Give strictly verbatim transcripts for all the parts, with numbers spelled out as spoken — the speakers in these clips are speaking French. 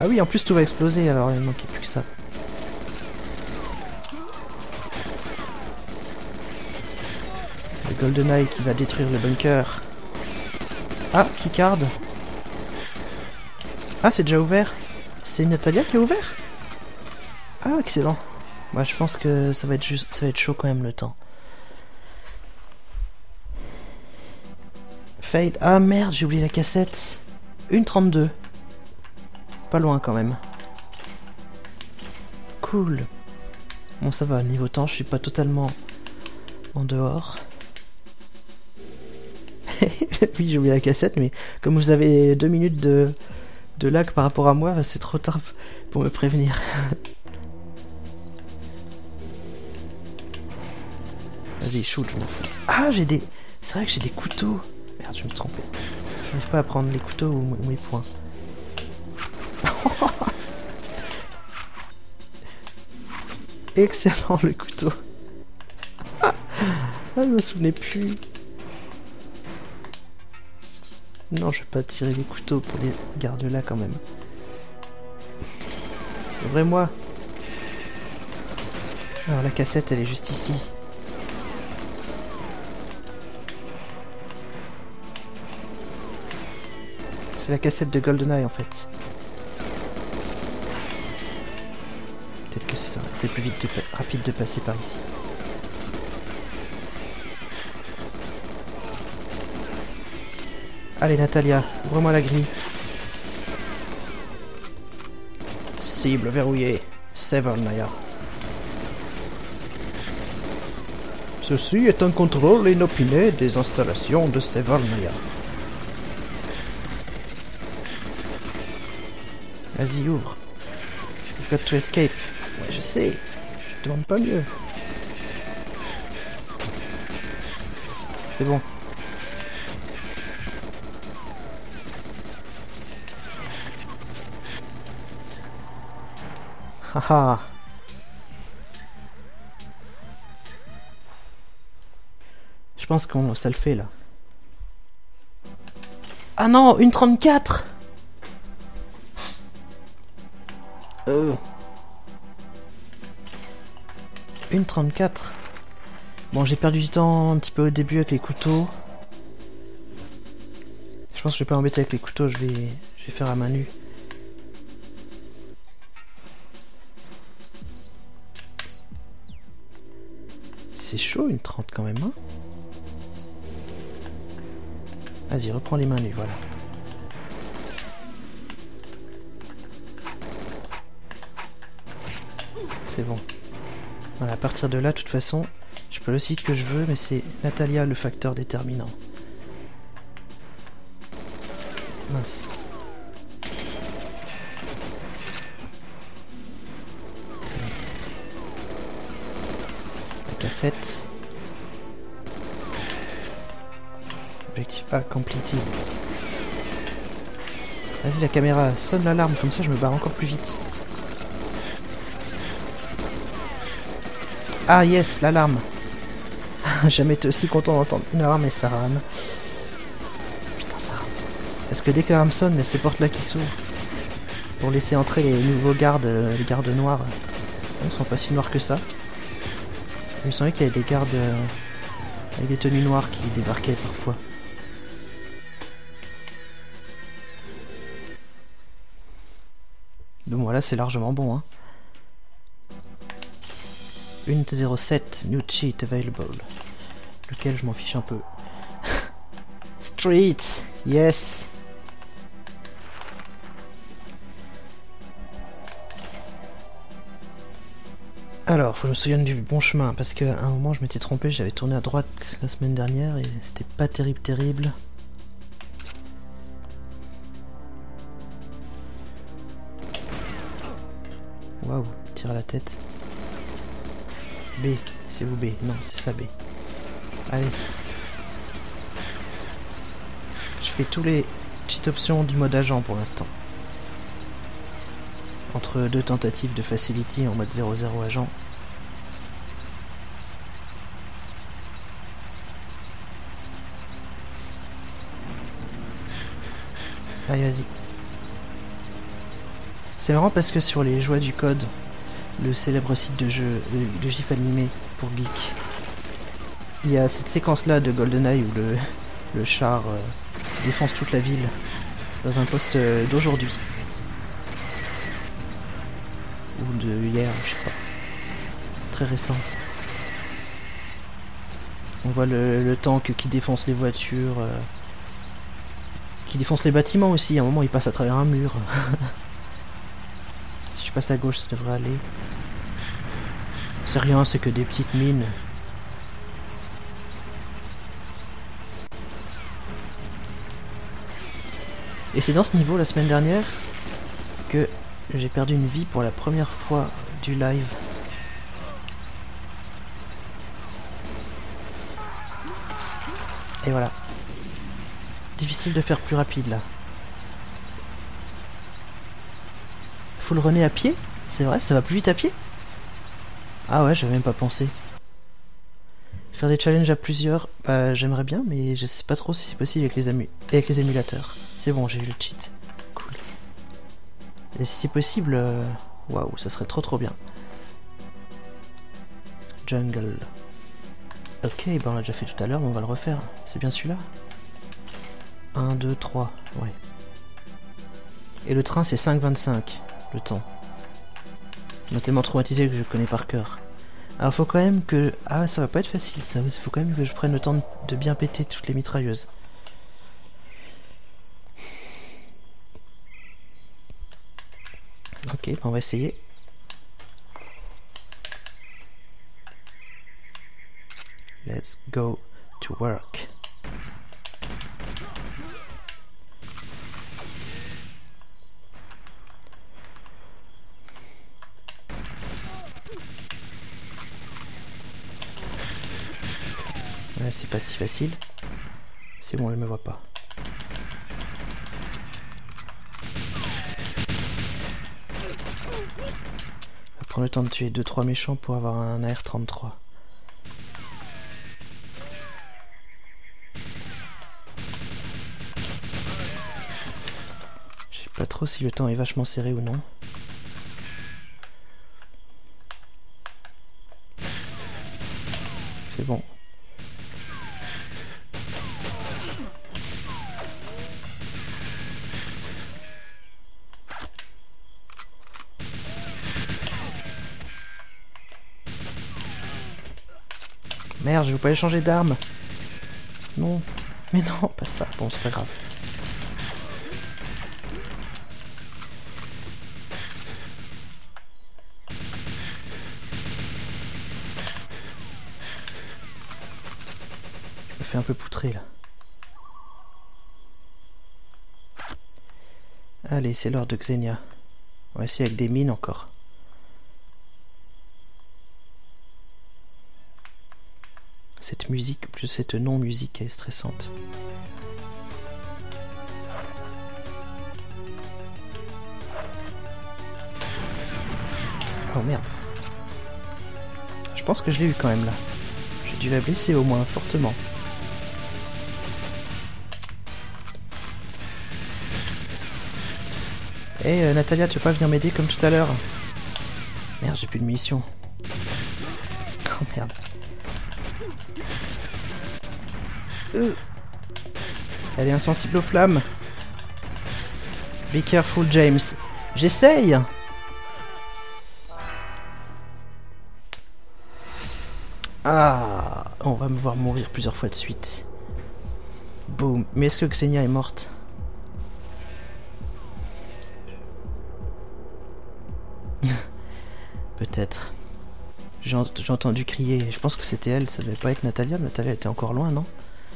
Ah oui, en plus tout va exploser, alors il ne manquait plus que ça. Le GoldenEye qui va détruire le bunker. Ah, keycard. Ah, c'est déjà ouvert. C'est Natalia qui a ouvert? Ah, excellent. Moi, je pense que ça va être juste, ça va être chaud quand même le temps. Fail. Ah merde, j'ai oublié la cassette. une trente-deux. Pas loin quand même. Cool. Bon, ça va, niveau temps, je suis pas totalement en dehors. Oui, j'ai oublié la cassette, mais comme vous avez deux minutes de, de lag par rapport à moi, c'est trop tard pour me prévenir. Vas-y, shoot, je m'en fous. Ah, j'ai des... C'est vrai que j'ai des couteaux. Merde, je me suis trompé. J'arrive pas à prendre les couteaux ou mes poings. Excellent le couteau. Ah, je me souvenais plus. Non, je vais pas tirer les couteaux pour les garder là quand même. Vrai moi. Alors la cassette, elle est juste ici. C'est la cassette de GoldenEye en fait. Peut-être que ça aurait été plus vite de rapide de passer par ici. Allez Natalia, ouvre-moi la grille. Cible verrouillée. Severnaya. Ceci est un contrôle inopiné des installations de Severnaya. Vas-y, ouvre. You've got to escape. Ouais, je sais. Je te demande pas mieux. C'est bon. Haha. Je pense qu'on ça le fait là. Ah non, une trente-quatre. Euh. Une trente-quatre. Bon, j'ai perdu du temps un petit peu au début avec les couteaux. Je pense que je vais pas m'embêter avec les couteaux, je vais, je vais faire à main nue. C'est chaud une trente quand même, hein. Vas-y, reprends les mains nues, voilà. C'est bon. Voilà, à partir de là, de toute façon, je peux le site que je veux, mais c'est Natalia le facteur déterminant. Mince. La cassette. Objectif A completed. Vas-y la caméra, sonne l'alarme, comme ça je me barre encore plus vite. Ah yes, l'alarme. Jamais été aussi content d'entendre une alarme et ça rame. Putain, ça rame. Parce que dès que l'alarme sonne, il y a ces portes-là qui s'ouvrent. Pour laisser entrer les nouveaux gardes, euh, les gardes noirs. Ils sont pas si noirs que ça. Il me semblait qu'il y avait des gardes euh, avec des tenues noires qui débarquaient parfois. Donc voilà, c'est largement bon, hein. Unité zéro sept, new cheat available. Lequel je m'en fiche un peu. Streets, yes. Alors, faut que je me souvienne du bon chemin, parce qu'à un moment je m'étais trompé, j'avais tourné à droite la semaine dernière et c'était pas terrible terrible. Waouh, tire à la tête. B, c'est vous B, non c'est ça B. Allez. Je fais tous les petites options du mode agent pour l'instant. Entre deux tentatives de facility en mode zéro zéro agent. Allez, vas-y. C'est marrant parce que sur les Joies du Code, le célèbre site de jeu de, de gif animé pour geek, il y a cette séquence-là de GoldenEye où le, le char euh, défonce toute la ville dans un post euh, d'aujourd'hui. Ou de hier, je sais pas. Très récent. On voit le, le tank qui défonce les voitures, euh, qui défonce les bâtiments aussi. À un moment, il passe à travers un mur. Si je passe à gauche, ça devrait aller. C'est rien, c'est que des petites mines. Et c'est dans ce niveau, la semaine dernière, que j'ai perdu une vie pour la première fois du live. Et voilà. Difficile de faire plus rapide, là. Faut le runner à pied? C'est vrai, ça va plus vite à pied? Ah ouais, j'avais même pas pensé. Faire des challenges à plusieurs, bah j'aimerais bien, mais je sais pas trop si c'est possible avec les, amu avec les émulateurs. C'est bon, j'ai eu le cheat. Cool. Et si c'est possible, waouh, wow, ça serait trop trop bien. Jungle. Ok, bah on l'a déjà fait tout à l'heure, mais on va le refaire. C'est bien celui-là? un, deux, trois, ouais. Et le train c'est cinq vingt-cinq, le temps. Il m'a tellement traumatisé que je connais par cœur. Alors faut quand même que... Ah ça va pas être facile ça, il faut quand même que je prenne le temps de bien péter toutes les mitrailleuses. Ok, bah on va essayer. Let's go to work. Ouais, c'est pas si facile. C'est bon, elle me voit pas. On va prendre le temps de tuer deux trois méchants pour avoir un A R trente-trois. Je sais pas trop si le temps est vachement serré ou non. C'est bon. Merde, je veux pas changer d'arme. Non. Mais non, pas ça. Bon, c'est pas grave. Je me fais un peu poutrer, là. Allez, c'est l'heure de Xenia. On va essayer avec des mines encore. Cette musique, plus cette non-musique, elle est stressante. Oh merde. Je pense que je l'ai eu quand même là. J'ai dû la blesser au moins fortement. Eh hey, euh, Natalia, tu veux pas venir m'aider comme tout à l'heure? Merde, j'ai plus de munitions. Oh merde. Euh. Elle est insensible aux flammes. Be careful, James. J'essaye. Ah, on va me voir mourir plusieurs fois de suite. Boum. Mais est-ce que Xenia est morte? Peut-être. J'ai ent entendu crier. Je pense que c'était elle. Ça devait pas être Natalia. Natalia était encore loin, non?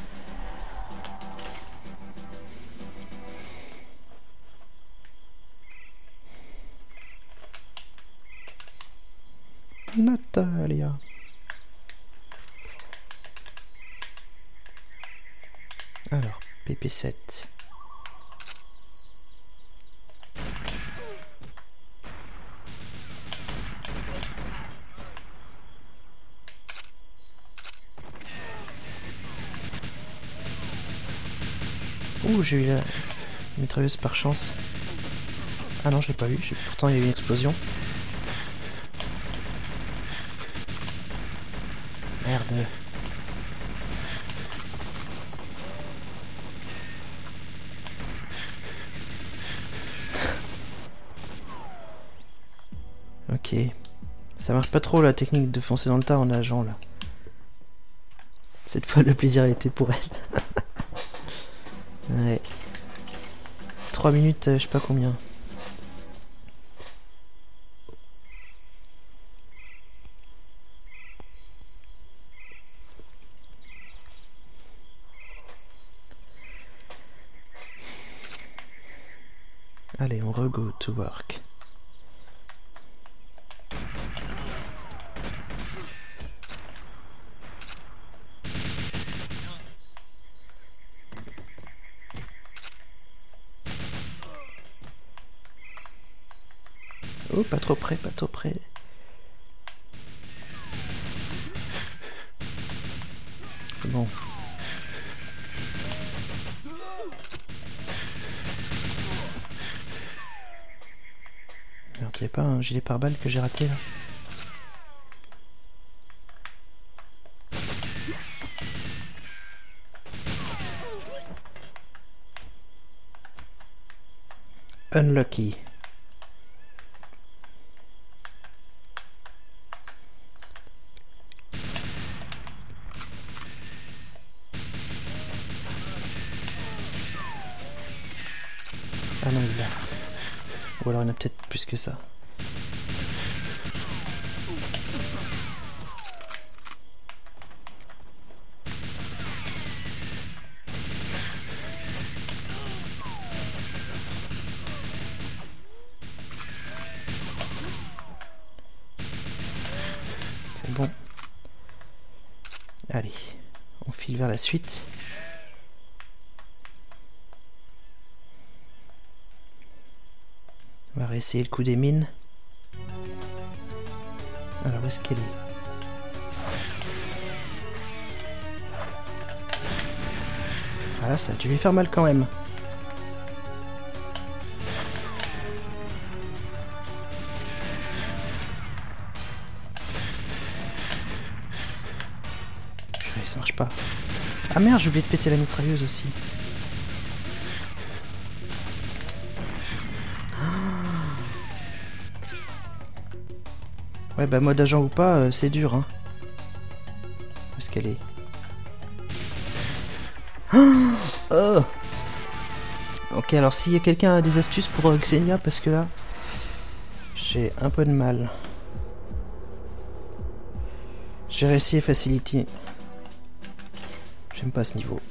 Natalia. Alors, P P sept. Ouh, j'ai eu la mitrailleuse par chance. Ah non, je l'ai pas vu. Pourtant, il y a eu une explosion. Merde. Ok. Ça marche pas trop la technique de foncer dans le tas en nageant là. Cette fois, le plaisir a été pour elle. Ouais. trois minutes, euh, je sais pas combien. Allez, on re-go to work. Oh, pas trop près, pas trop près. C'est bon. Merde, y'a pas un gilet pare-balles que j'ai raté là? Unlucky. Ah non, il l'a. Ou alors il y en a peut-être plus que ça. C'est bon. Allez, on file vers la suite. On va réessayer le coup des mines. Alors, où est-ce qu'elle est? Ah là, ça a dû lui faire mal quand même. Purée, ça marche pas. Ah merde, j'ai oublié de péter la mitrailleuse aussi. Ouais, bah mode agent ou pas, euh, c'est dur, hein. Où est-ce qu'elle est? Oh. Ok, alors s'il y a quelqu'un a des astuces pour euh, Xenia, parce que là, j'ai un peu de mal. J'ai réussi Facility. J'aime pas ce niveau.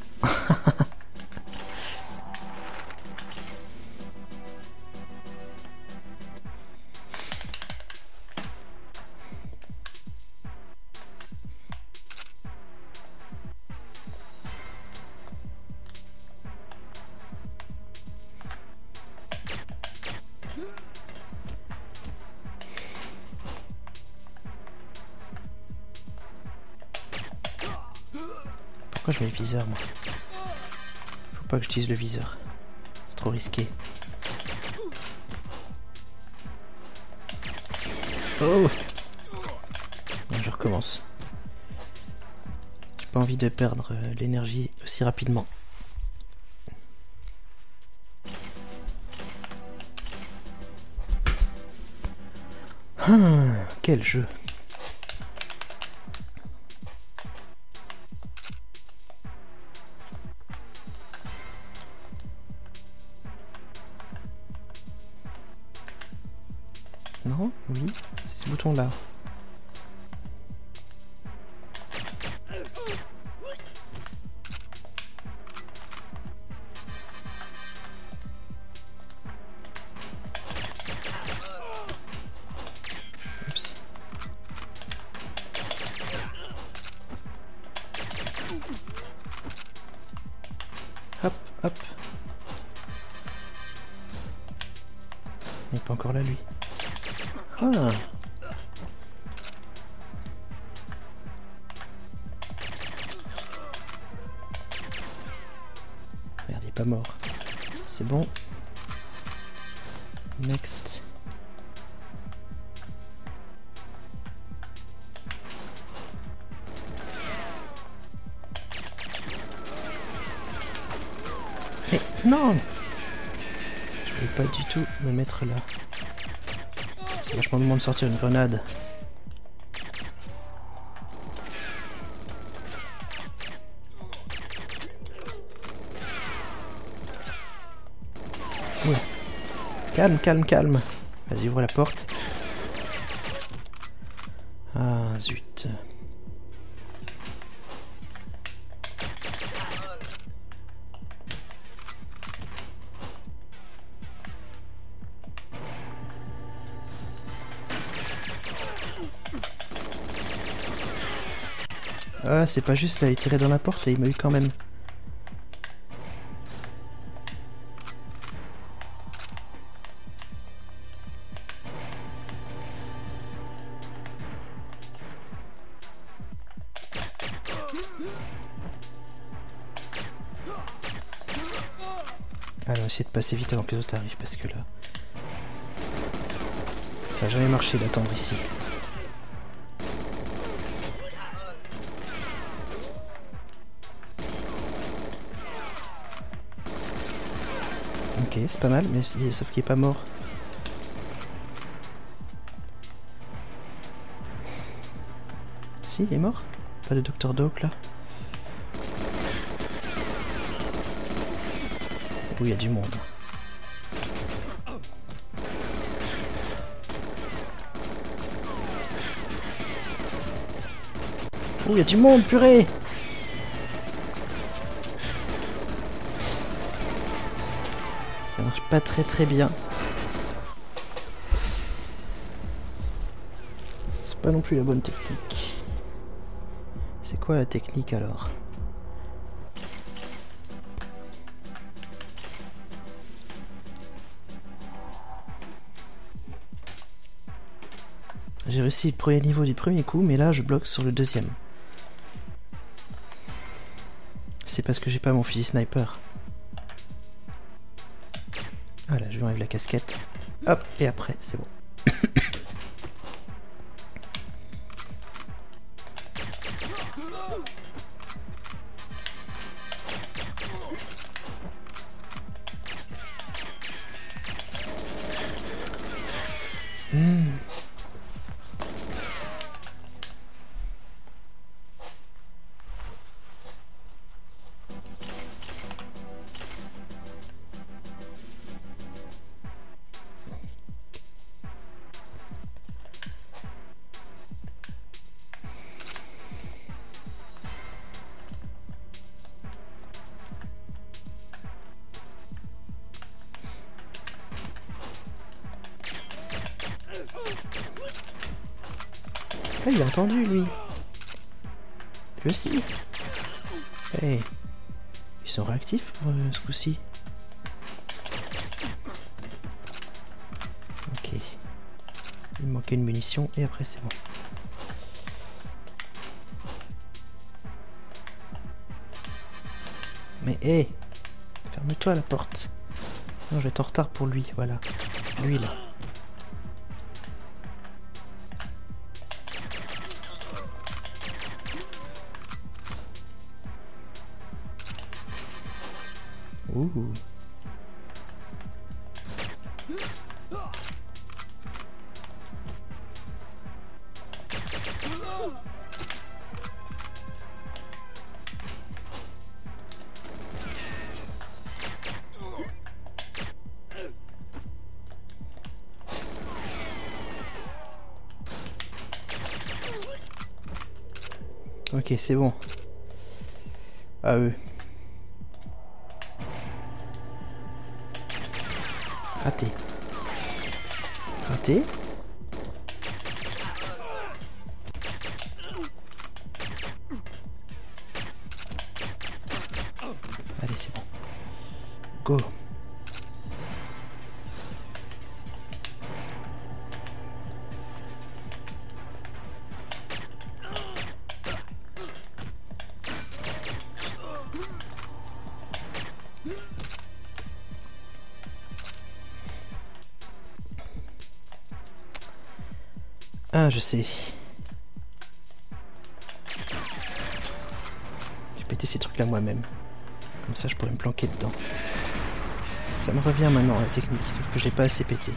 Pourquoi je mets le viseur, moi? Faut pas que j'utilise le viseur. C'est trop risqué. Oh! Non, je recommence. J'ai pas envie de perdre euh, l'énergie aussi rapidement. Hum, quel jeu! Non? Oui? C'est ce bouton-là. Oups. Hop, hop. Il n'est pas encore là, lui. Ah. Merde, il est pas mort. C'est bon. Next. Mais non! Je voulais pas du tout me mettre là. C'est vachement le moment de sortir une grenade. Ouais. Calme, calme, calme. Vas-y, ouvre la porte. Ah, zut. Ah, c'est pas juste là, il tirait dans la porte et il m'a eu quand même. Allez, on va essayer de passer vite avant que les autres arrivent parce que là... Ça a jamais marché d'attendre ici. Ok, c'est pas mal, mais sauf qu'il est pas mort. Si, il est mort? Pas de docteur Doak là? Oui, il y a du monde. Oh, il y a du monde, purée! Ça marche pas très très bien. C'est pas non plus la bonne technique. C'est quoi la technique alors? J'ai réussi le premier niveau du premier coup, mais là je bloque sur le deuxième. C'est parce que j'ai pas mon fusil sniper. Voilà, je lui enlève la casquette. Hop, et après, c'est bon. hmm. Ah, il a entendu, lui. Lui aussi. Hey. Ils sont réactifs pour euh, ce coup-ci. Ok. Il me manquait une munition et après c'est bon. Mais hé hey, ferme-toi la porte. Sinon je vais être en retard pour lui, voilà. Lui là. Ouh. Ok, c'est bon. Ah eux. Raté. Raté. Allez, c'est bon. Go. Ah, je sais. J'ai pété ces trucs-là moi-même. Comme ça, je pourrais me planquer dedans. Ça me revient maintenant, la technique, sauf que je l'ai pas assez pété.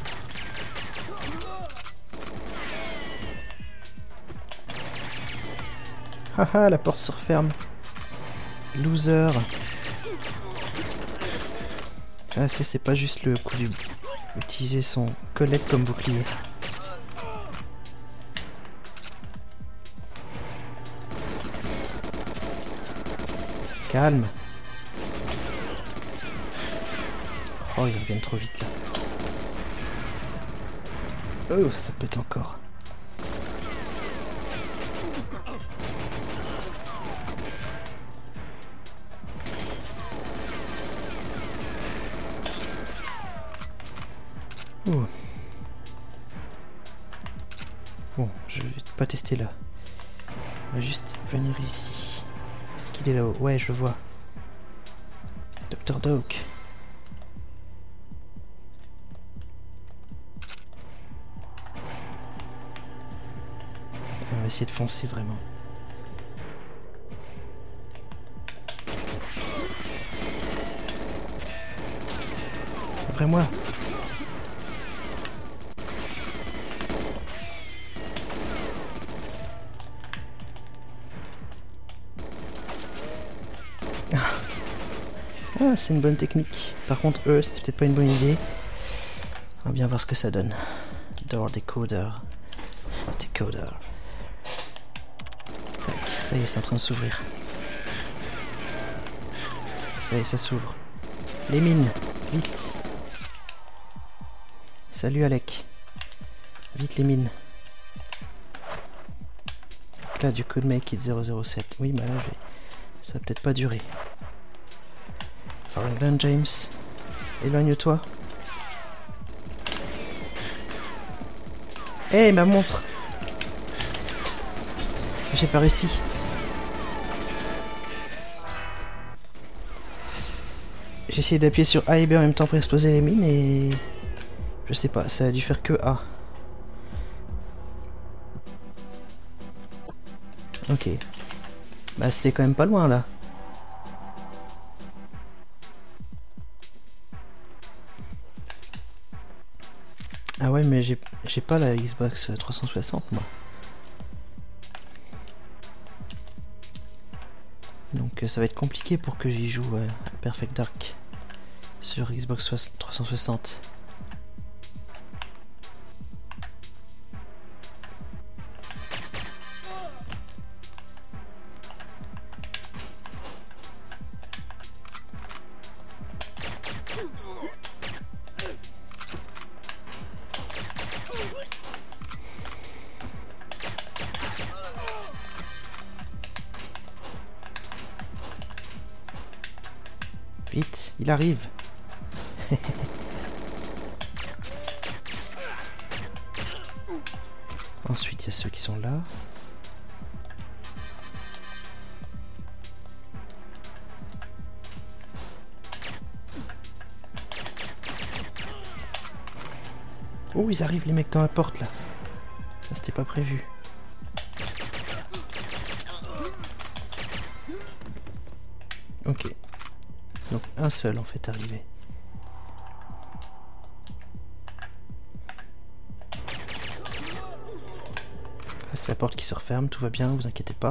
Haha, la porte se referme. Loser. Ah, ça, c'est pas juste le coup du... Utiliser son collègue comme bouclier. Calme. Oh, ils reviennent trop vite là. Oh, ça pète encore. Oh. Bon, je vais pas tester là. On va juste venir ici. Est-ce qu'il est là-haut? Ouais, je le vois. docteur Doak. On va essayer de foncer vraiment. Ouvre-moi. Ah, c'est une bonne technique. Par contre, eux, c'était peut-être pas une bonne idée. On va bien voir ce que ça donne. Door decoder. Decoder. Tac, ça y est, c'est en train de s'ouvrir. Ça y est, ça s'ouvre. Les mines, vite. Salut Alec. Vite les mines. Là, du code make it zéro zéro sept. Oui, bah là, ça va peut-être pas durer. Farrington James, éloigne-toi. Hé, hey, ma montre. J'ai pas réussi. J'ai essayé d'appuyer sur A et B en même temps pour exploser les mines et... Je sais pas, ça a dû faire que A. Ok. Bah c'était quand même pas loin là. Ah ouais, mais j'ai j'ai pas la Xbox trois cent soixante moi. Donc ça va être compliqué pour que j'y joue euh, à Perfect Dark sur Xbox trois cent soixante. Vite, il arrive. Ensuite, il y a ceux qui sont là. Oh, ils arrivent les mecs dans la porte là. Ça, c'était pas prévu. Ok. Donc un seul en fait arrivé. Là, c'est la porte qui se referme, tout va bien, vous inquiétez pas.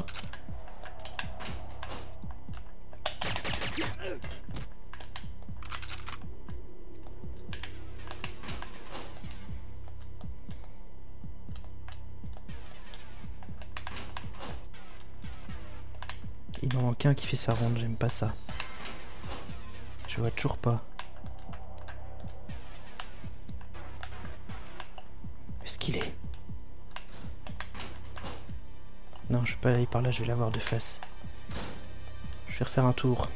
Il m'en manque un qui fait sa ronde, j'aime pas ça. Je vois toujours pas. Où est-ce qu'il est? Non, je vais pas aller par là, je vais l'avoir de face. Je vais refaire un tour.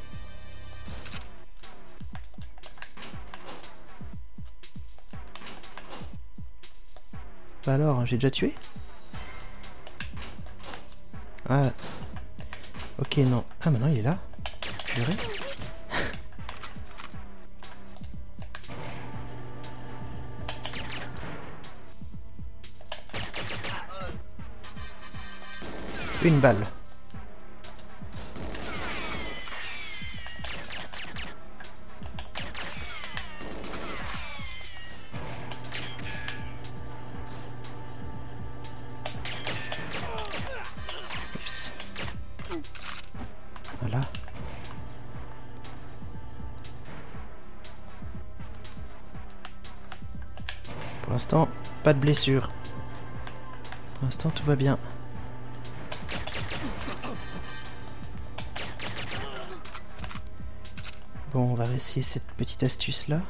Bah alors, j'ai déjà tué? Ah. Ok, non. Ah, maintenant il est là. Purée. Une balle. Oups. Voilà. Pour l'instant, pas de blessure. Pour l'instant, tout va bien. Bon, on va essayer cette petite astuce là.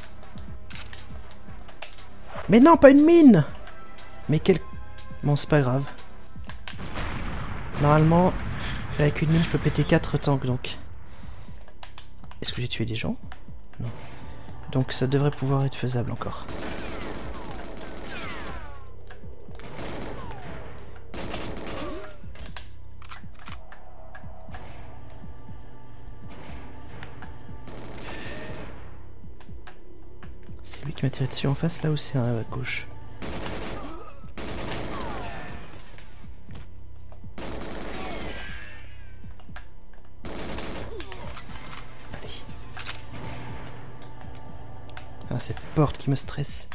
Mais non, pas une mine! Mais quel... Bon, c'est pas grave. Normalement, avec une mine, je peux péter quatre tanks, donc... Est-ce que j'ai tué des gens? Non. Donc ça devrait pouvoir être faisable encore. C'est lui qui m'a tiré dessus en face là ou c'est à gauche? Allez. Ah, cette porte qui me stresse.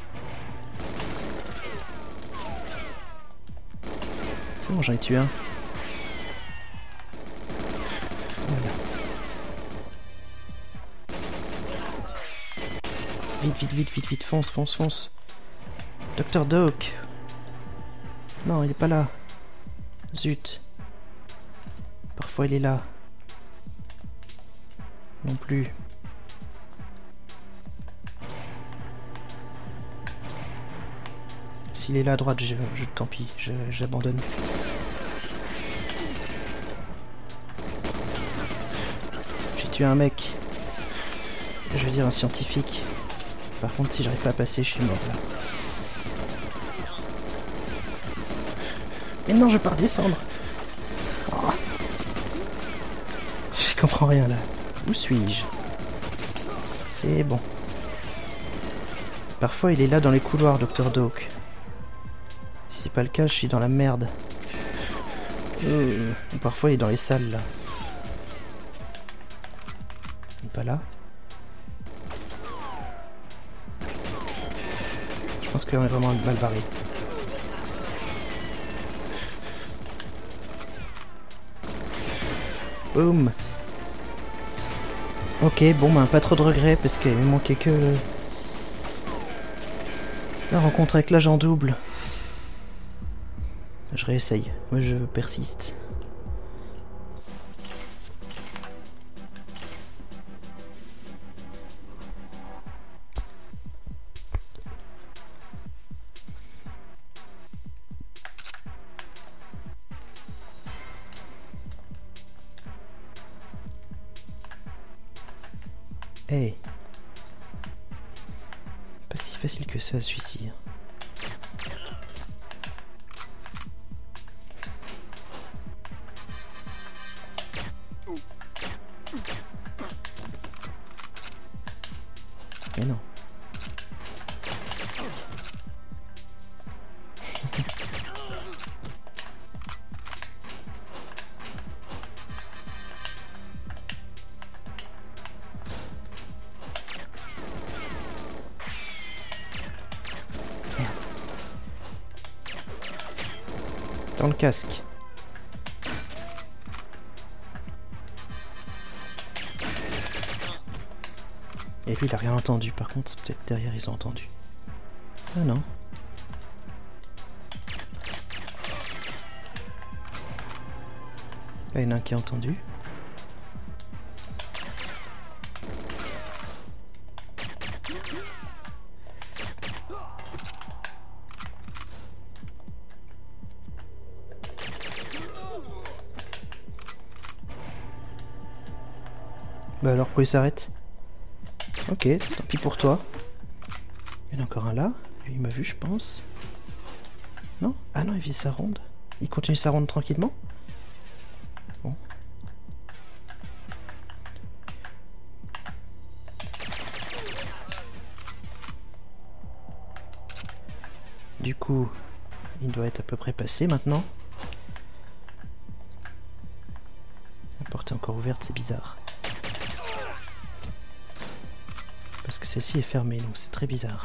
C'est bon, j'en ai tué un. Voilà. Vite, vite, vite, vite, vite, fonce, fonce, fonce. Docteur Doak. Non, il est pas là. Zut. Parfois il est là. Non plus. S'il est là à droite, je, je tant pis, je, j'abandonne. J'ai tué un mec. Je veux dire un scientifique. Par contre, si j'arrive pas à passer, je suis mort là. Mais non, je pars descendre. Oh. Je comprends rien là. Où suis-je? C'est bon. Parfois, il est là dans les couloirs, Docteur Doak. Si c'est pas le cas, je suis dans la merde. Euh, parfois, il est dans les salles là. Il est pas là. Je pense qu'on est vraiment mal barré. Boum. Ok, bon ben pas trop de regrets parce qu'il me manquait que la rencontre avec l'agent double. Je réessaye, moi je persiste. Hey. Pas si facile que ça, celui-ci. Mais non. Dans le casque. Et lui, il a rien entendu. Par contre, peut-être derrière, ils ont entendu. Ah non. Là, il y en a un qui a entendu. Bah alors, pourquoi il s'arrête? Ok, tant pis pour toi. Il y en a encore un là. Lui, il m'a vu, je pense. Non? Ah non, il vit sa ronde. Il continue sa ronde tranquillement? Bon. Du coup, il doit être à peu près passé maintenant. porte est encore ouverte, c'est bizarre. Parce que celle-ci est fermée, donc c'est très bizarre.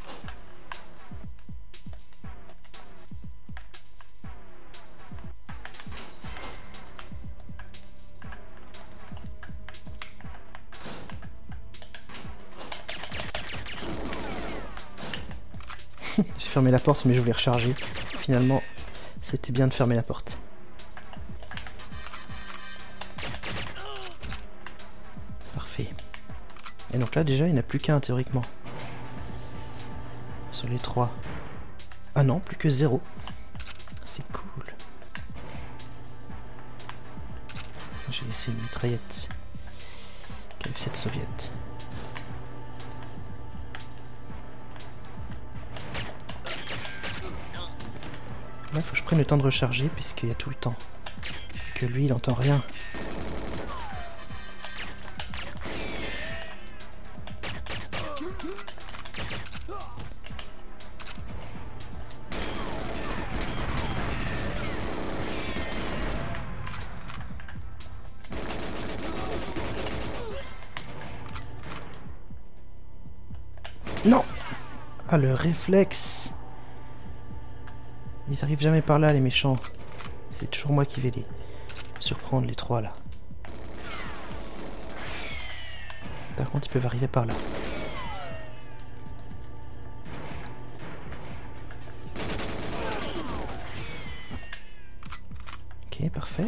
J'ai fermé la porte, mais je voulais recharger. Finalement, c'était bien de fermer la porte. Parfait. Et donc là, déjà, il n'y en a plus qu'un, théoriquement. Sur les trois. Ah non, plus que zéro. C'est cool. J'ai laissé une mitraillette. K F sept soviète. Là, faut que je prenne le temps de recharger, puisqu'il y a tout le temps. Que lui, il entend rien. Non! Ah, le réflexe! Ils arrivent jamais par là, les méchants. C'est toujours moi qui vais les surprendre, les trois, là. Par contre, ils peuvent arriver par là. Ok, parfait.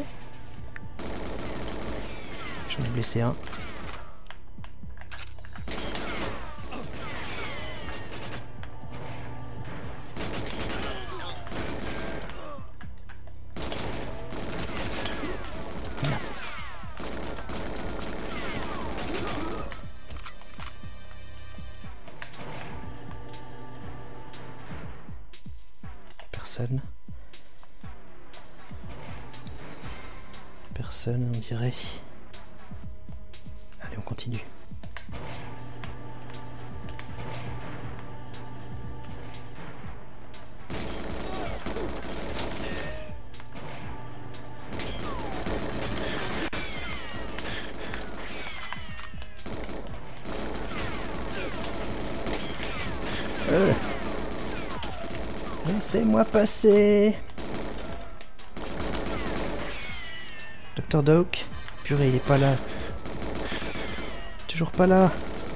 J'en ai blessé un. Personne. Personne, on dirait. Allez, on continue. Euh. Laissez-moi passer. Docteur Doak. Purée, il est pas là. Toujours pas là.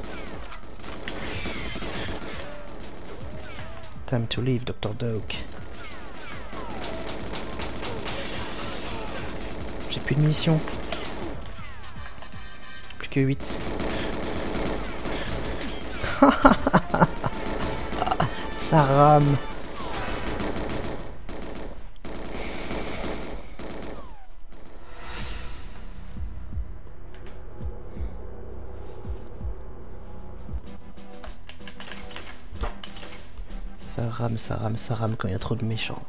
Time to leave, Docteur Doak. J'ai plus de munitions. Plus que huit. Ça rame. Ça rame, ça rame, ça rame quand il y a trop de méchants.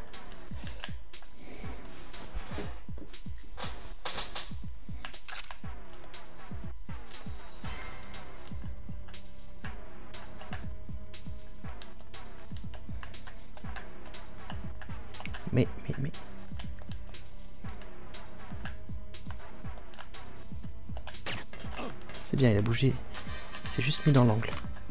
Mais, mais, mais... C'est bien, il a bougé. C'est juste mis dans l'angle.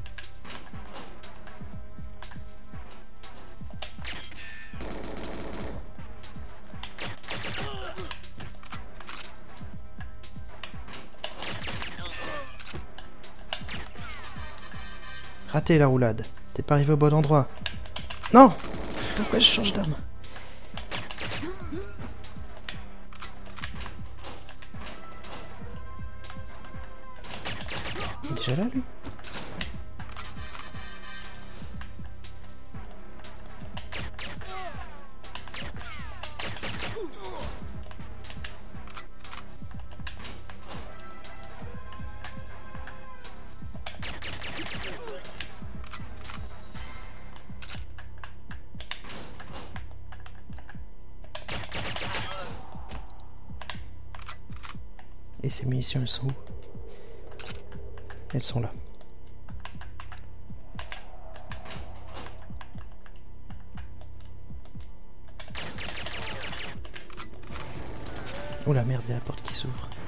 Raté la roulade. T'es pas arrivé au bon endroit. Non! Pourquoi je change d'arme? Il est déjà là, lui? Et ces munitions, elles sont où? Elles sont là. Oh la merde, il y a la porte qui s'ouvre.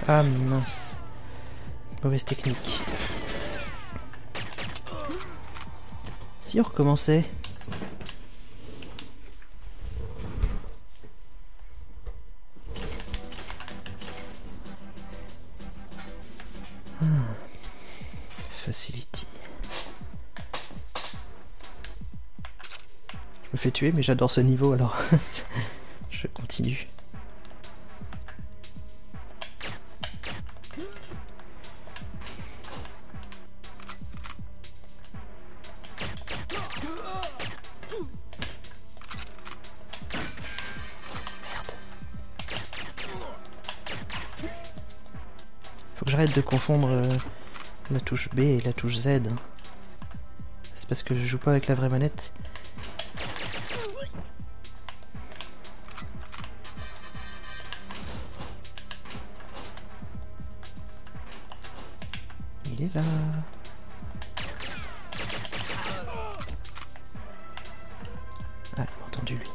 Ah mince. Mauvaise technique. Si on recommençait. Ah. Facility. Je me fais tuer mais j'adore ce niveau alors je continue. Faut que j'arrête de confondre euh, la touche B et la touche Z. Hein. C'est parce que je joue pas avec la vraie manette. Il est là. Ah, il m'a entendu lui.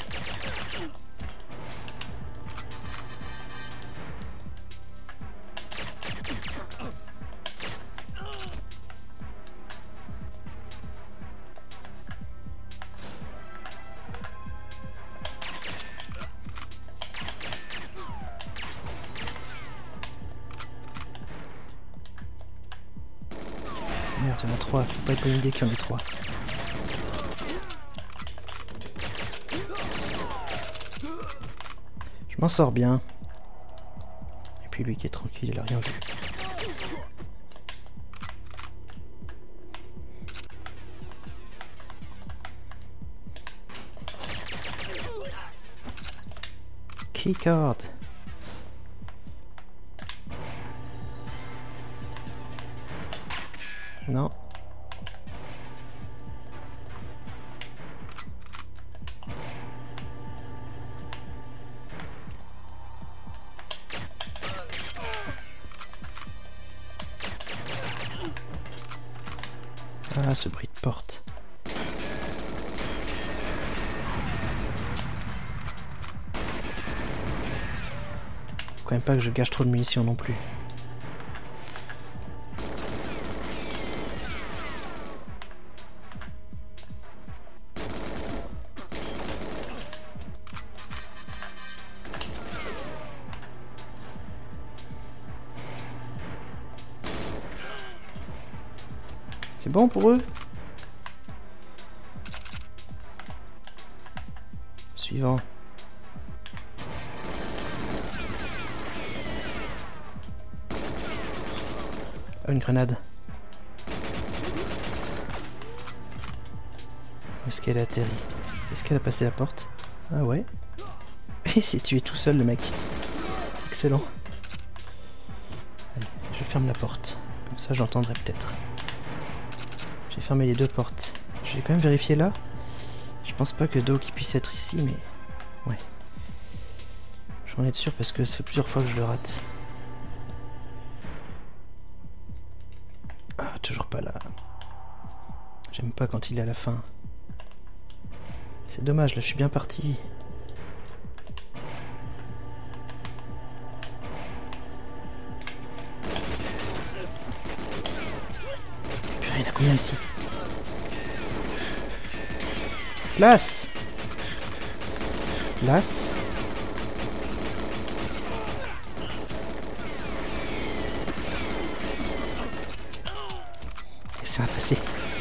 Merde, il y en a trois, c'est pas une bonne idée qu'il y en ait trois. Je m'en sors bien. Et puis lui qui est tranquille, il a rien vu. Keycard. Non. Ah, ce bruit de porte. Faut quand même pas que je gâche trop de munitions non plus. C'est bon pour eux? Suivant. Oh, une grenade. Où est-ce qu'elle a atterri? Est-ce qu'elle a passé la porte? Ah ouais. Il s'est tué tout seul le mec. Excellent. Allez, je ferme la porte. Comme ça j'entendrai peut-être. J'ai fermé les deux portes. Je vais quand même vérifier là. Je pense pas que Doc puisse être ici, mais... Ouais. J'en ai sûr parce que ça fait plusieurs fois que je le rate. Ah, toujours pas là. J'aime pas quand il est à la fin. C'est dommage, là je suis bien parti. Purée, il y en a combien ici? Place! Place. Laissez-moi passer.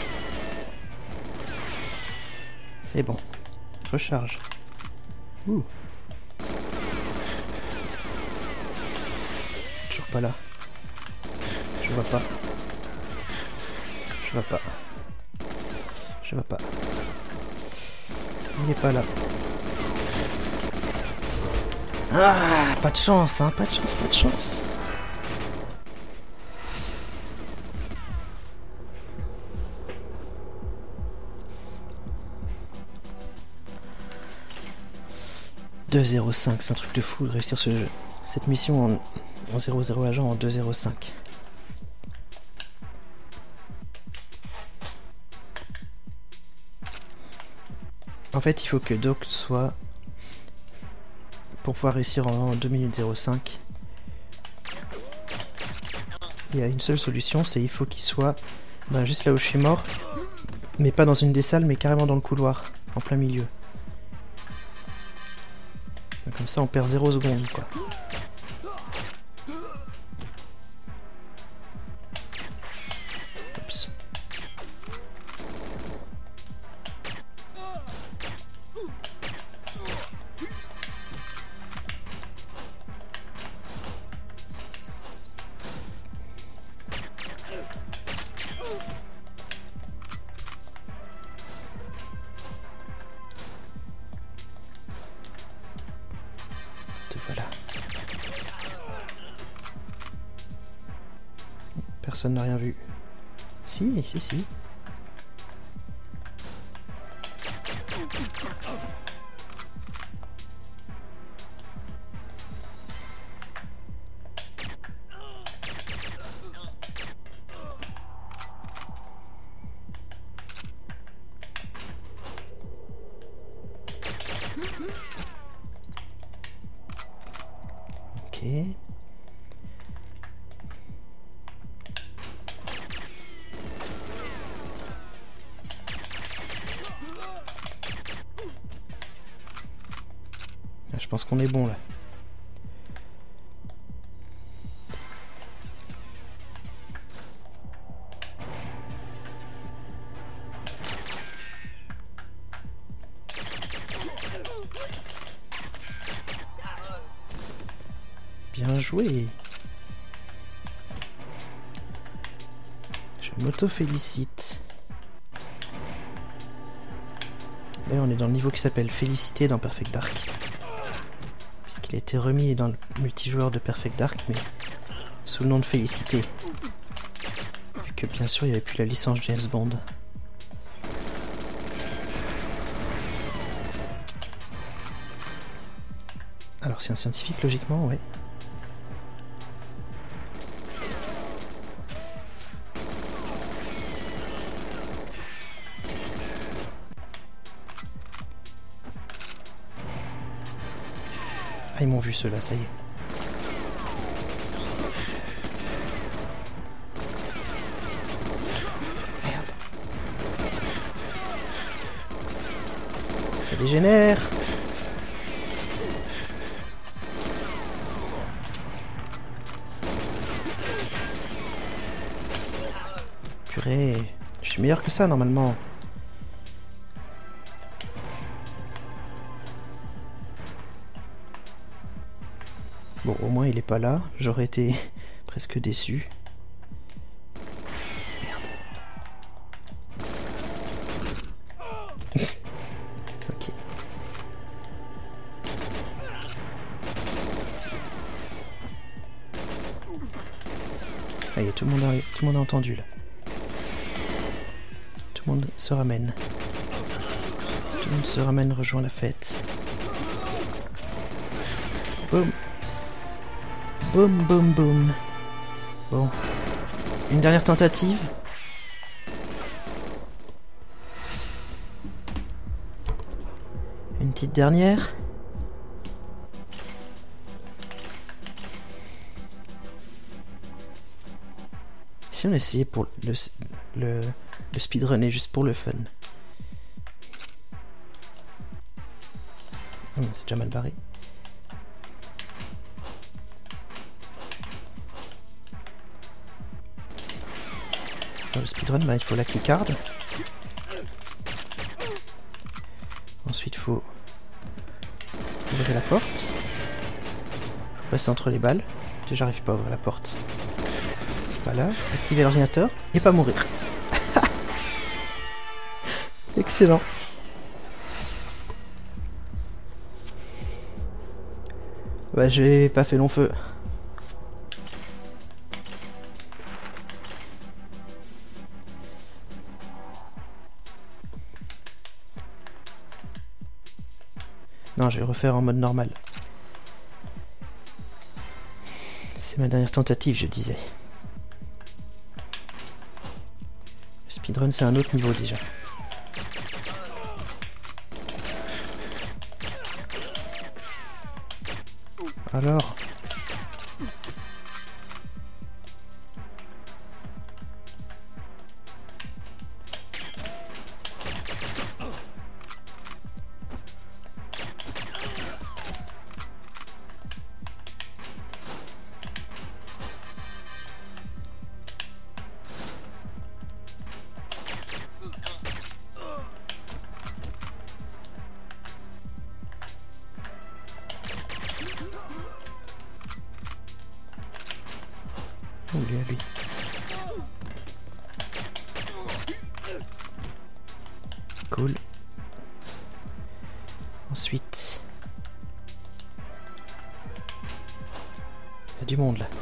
C'est bon. Recharge. Ouh. Toujours pas là. Je vois pas. Je vois pas. Je vois pas. Il est pas là. Ah, pas de chance, hein, pas de chance, pas de chance. deux zéro cinq, c'est un truc de fou de réussir ce jeu. Cette mission en, en zéro zéro agent en deux zéro cinq. En fait, il faut que Doc soit... Pour pouvoir réussir en deux minutes zéro cinq, il y a une seule solution, c'est il faut qu'il soit ben, juste là où je suis mort, mais pas dans une des salles, mais carrément dans le couloir, en plein milieu. Donc, comme ça on perd zéro seconde quoi. Oups. Voilà. Personne n'a rien vu. Si, si, si. Ok. Je pense qu'on est bon là. Bien joué. Je m'auto-félicite. D'ailleurs, on est dans le niveau qui s'appelle Félicité dans Perfect Dark. Puisqu'il a été remis dans le multijoueur de Perfect Dark, mais sous le nom de Félicité. Vu que bien sûr, il n'y avait plus la licence James Bond. Alors, c'est un scientifique, logiquement, ouais. Ah, ils m'ont vu ceux-là, ça y est. Merde. Ça dégénère. Purée, je suis meilleur que ça normalement. Bon, au moins il est pas là, j'aurais été presque déçu. Merde. Ok. Allez, tout le monde a, tout le monde a entendu là. Tout le monde se ramène. Tout le monde se ramène, rejoint la fête. Boum. Boum, boum, boum. Bon. Une dernière tentative. Une petite dernière. Si on essayait pour le, le, le speedrunner juste pour le fun. Oh, c'est déjà mal barré. Le speedrun, bah, il faut la keycard. Ensuite, il faut ouvrir la porte. Il faut passer entre les balles. Déjà, j'arrive pas à ouvrir la porte. Voilà, activer l'ordinateur et pas mourir. Excellent. Bah, j'ai pas fait long feu. Non, je vais refaire en mode normal. C'est ma dernière tentative, je disais. Le speedrun, c'est un autre niveau déjà. Alors. il est à lui. Cool. Ensuite... Il y a du monde là.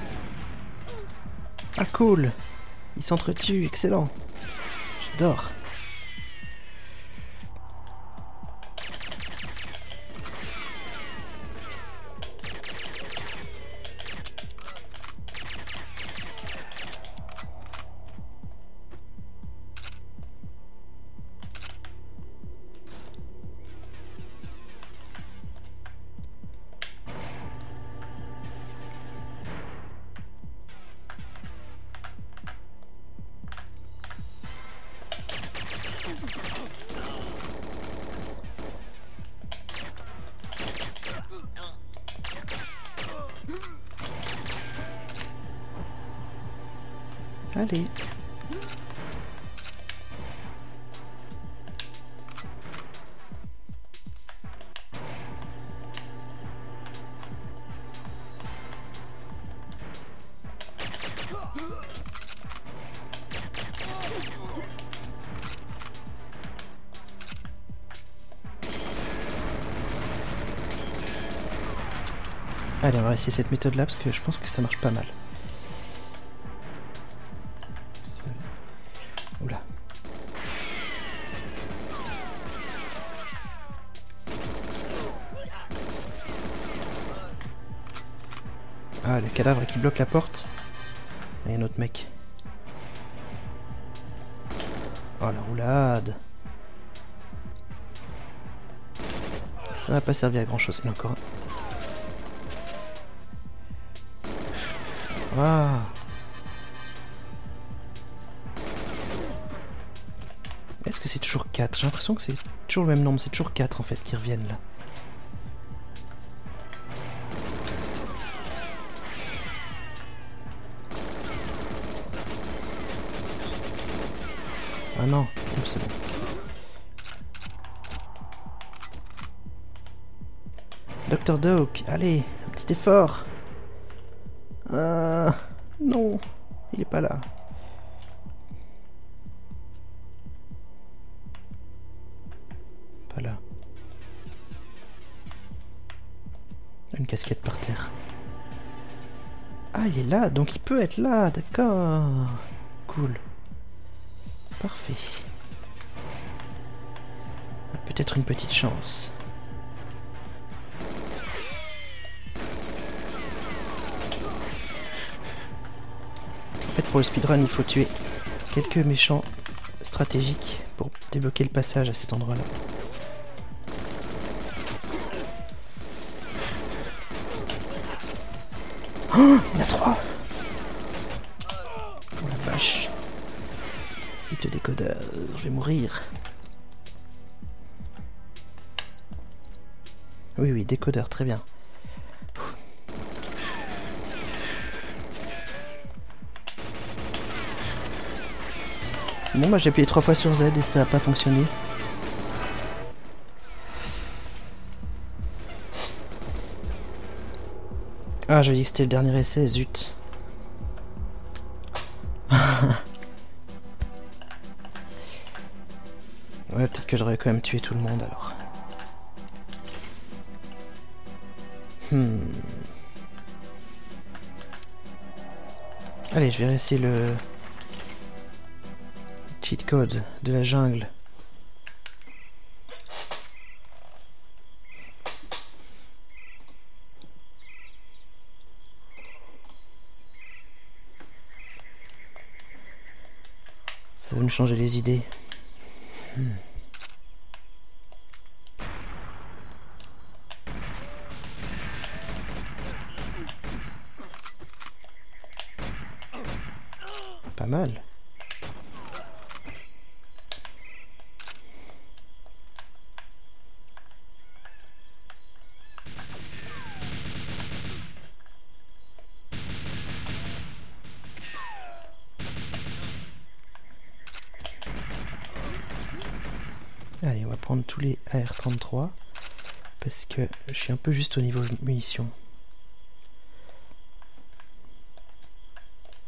Ah cool! Ils s'entretuent, excellent! J'adore! Allez. Allez, on va essayer cette méthode là parce que je pense que ça marche pas mal. Oula. Ah, le cadavre qui bloque la porte. Il y a un autre mec. Oh la roulade. Ça n'a pas servi à grand chose. Il y en a encore un. Ah. Est-ce que c'est toujours quatre? J'ai l'impression que c'est toujours le même nombre, c'est toujours quatre en fait qui reviennent là. Ah non, c'est bon. docteur Doak, allez, un petit effort. Ah, non, il est pas là. Pas là. Une casquette par terre. Ah, il est là, donc il peut être là, d'accord. Cool. Parfait. Peut-être une petite chance. En fait, pour le speedrun, il faut tuer quelques méchants stratégiques pour débloquer le passage à cet endroit-là. Oh, il y en a trois! Oh la vache! Vite le décodeur, je vais mourir. Oui, oui, décodeur, très bien. Bon, bah j'ai appuyé trois fois sur Z et ça n'a pas fonctionné. Ah, je dis que c'était le dernier essai, zut. Ouais, peut-être que j'aurais quand même tué tout le monde alors. Hmm. Allez, je vais essayer le cheat code de la jungle. Ça va me changer les idées. Hmm. Pas mal. Allez, on va prendre tous les A R trente-trois parce que je suis un peu juste au niveau munitions.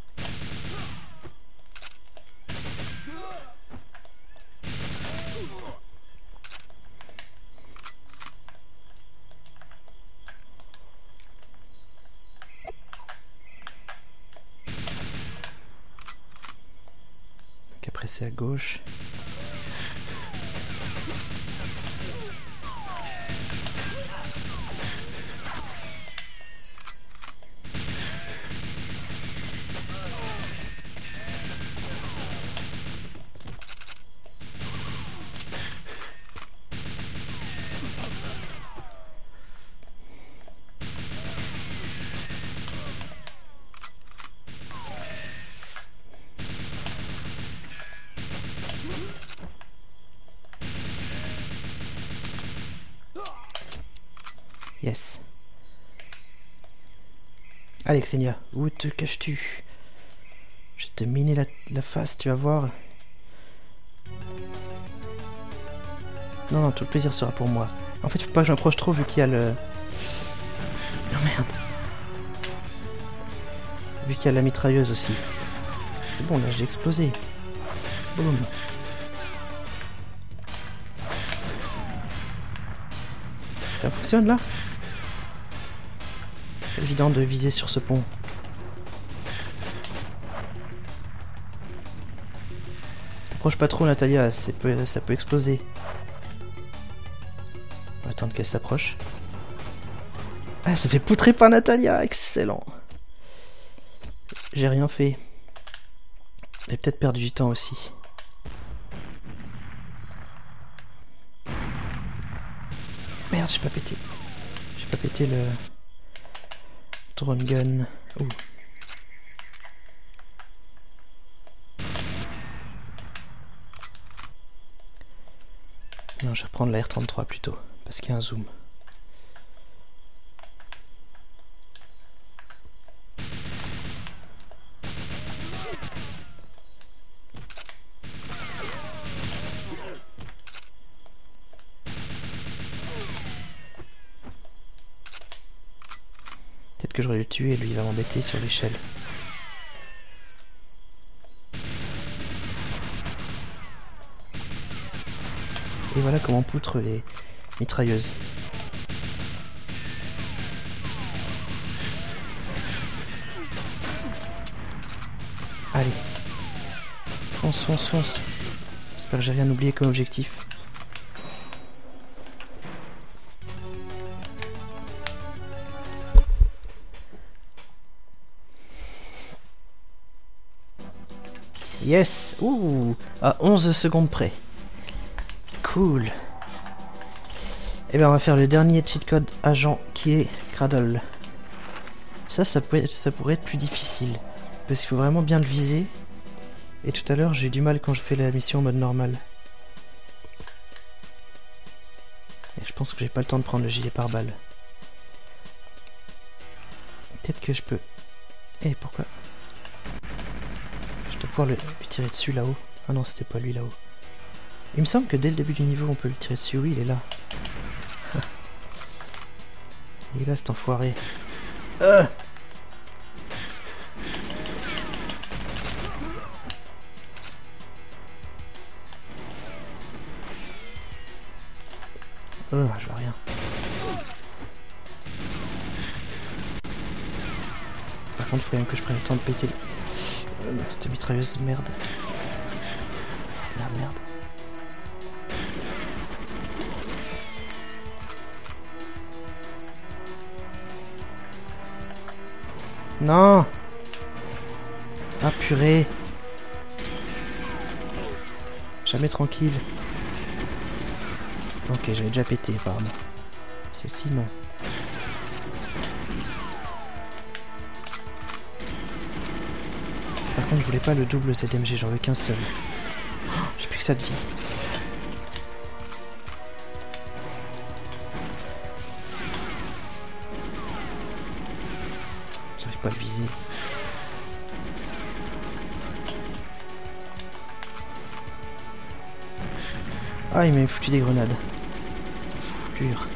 presser à gauche. Yes. Allez Xenia, où te caches-tu? Je vais te miner la, la face, tu vas voir. Non, non, tout le plaisir sera pour moi. En fait, faut pas que j'approche trop vu qu'il y a le... Oh merde. Vu qu'il y a la mitrailleuse aussi. C'est bon, là, j'ai explosé. Boum. Ça fonctionne, là? C'est évident de viser sur ce pont. T'approches pas trop, Natalia, ça peut, ça peut exploser. On va attendre qu'elle s'approche. Ah, ça fait poutrer par Natalia, excellent. J'ai rien fait. J'ai peut-être perdu du temps aussi. Merde, j'ai pas pété. J'ai pas pété le... drone gun. Ouh. Non, je vais reprendre la R trente-trois plutôt, parce qu'il y a un zoom. Peut-être que j'aurais dû le tuer et lui il va m'embêter sur l'échelle. Et voilà comment on poutre les mitrailleuses. Allez. Fonce, fonce, fonce. J'espère que j'ai rien oublié comme objectif. Yes! Ouh! À onze secondes près. Cool. Et bien on va faire le dernier cheat code agent qui est Cradle. Ça, ça, peut être, ça pourrait être plus difficile. Parce qu'il faut vraiment bien le viser. Et tout à l'heure j'ai eu du mal quand je fais la mission en mode normal. Et je pense que j'ai pas le temps de prendre le gilet pare-balles. Peut-être que je peux... Eh, pourquoi? Je dois pouvoir le, lui tirer dessus là-haut. Ah non, c'était pas lui là-haut. Il me semble que dès le début du niveau, on peut le tirer dessus. Oui, il est là. Il est là, cet enfoiré. Euh oh, je vois rien. Par contre, il faut quand même que je prenne le temps de péter euh, cette mitrailleuse, merde. Merde, merde. Non! Ah purée! Jamais tranquille. Ok, j'avais déjà pété apparemment. Celle-ci, non. Par contre, je voulais pas le double Z M G, j'en veux qu'un seul. Oh, j'ai plus que ça de vie. J'arrive pas à le viser. Ah, il m'a foutu des grenades. C'est une foulure.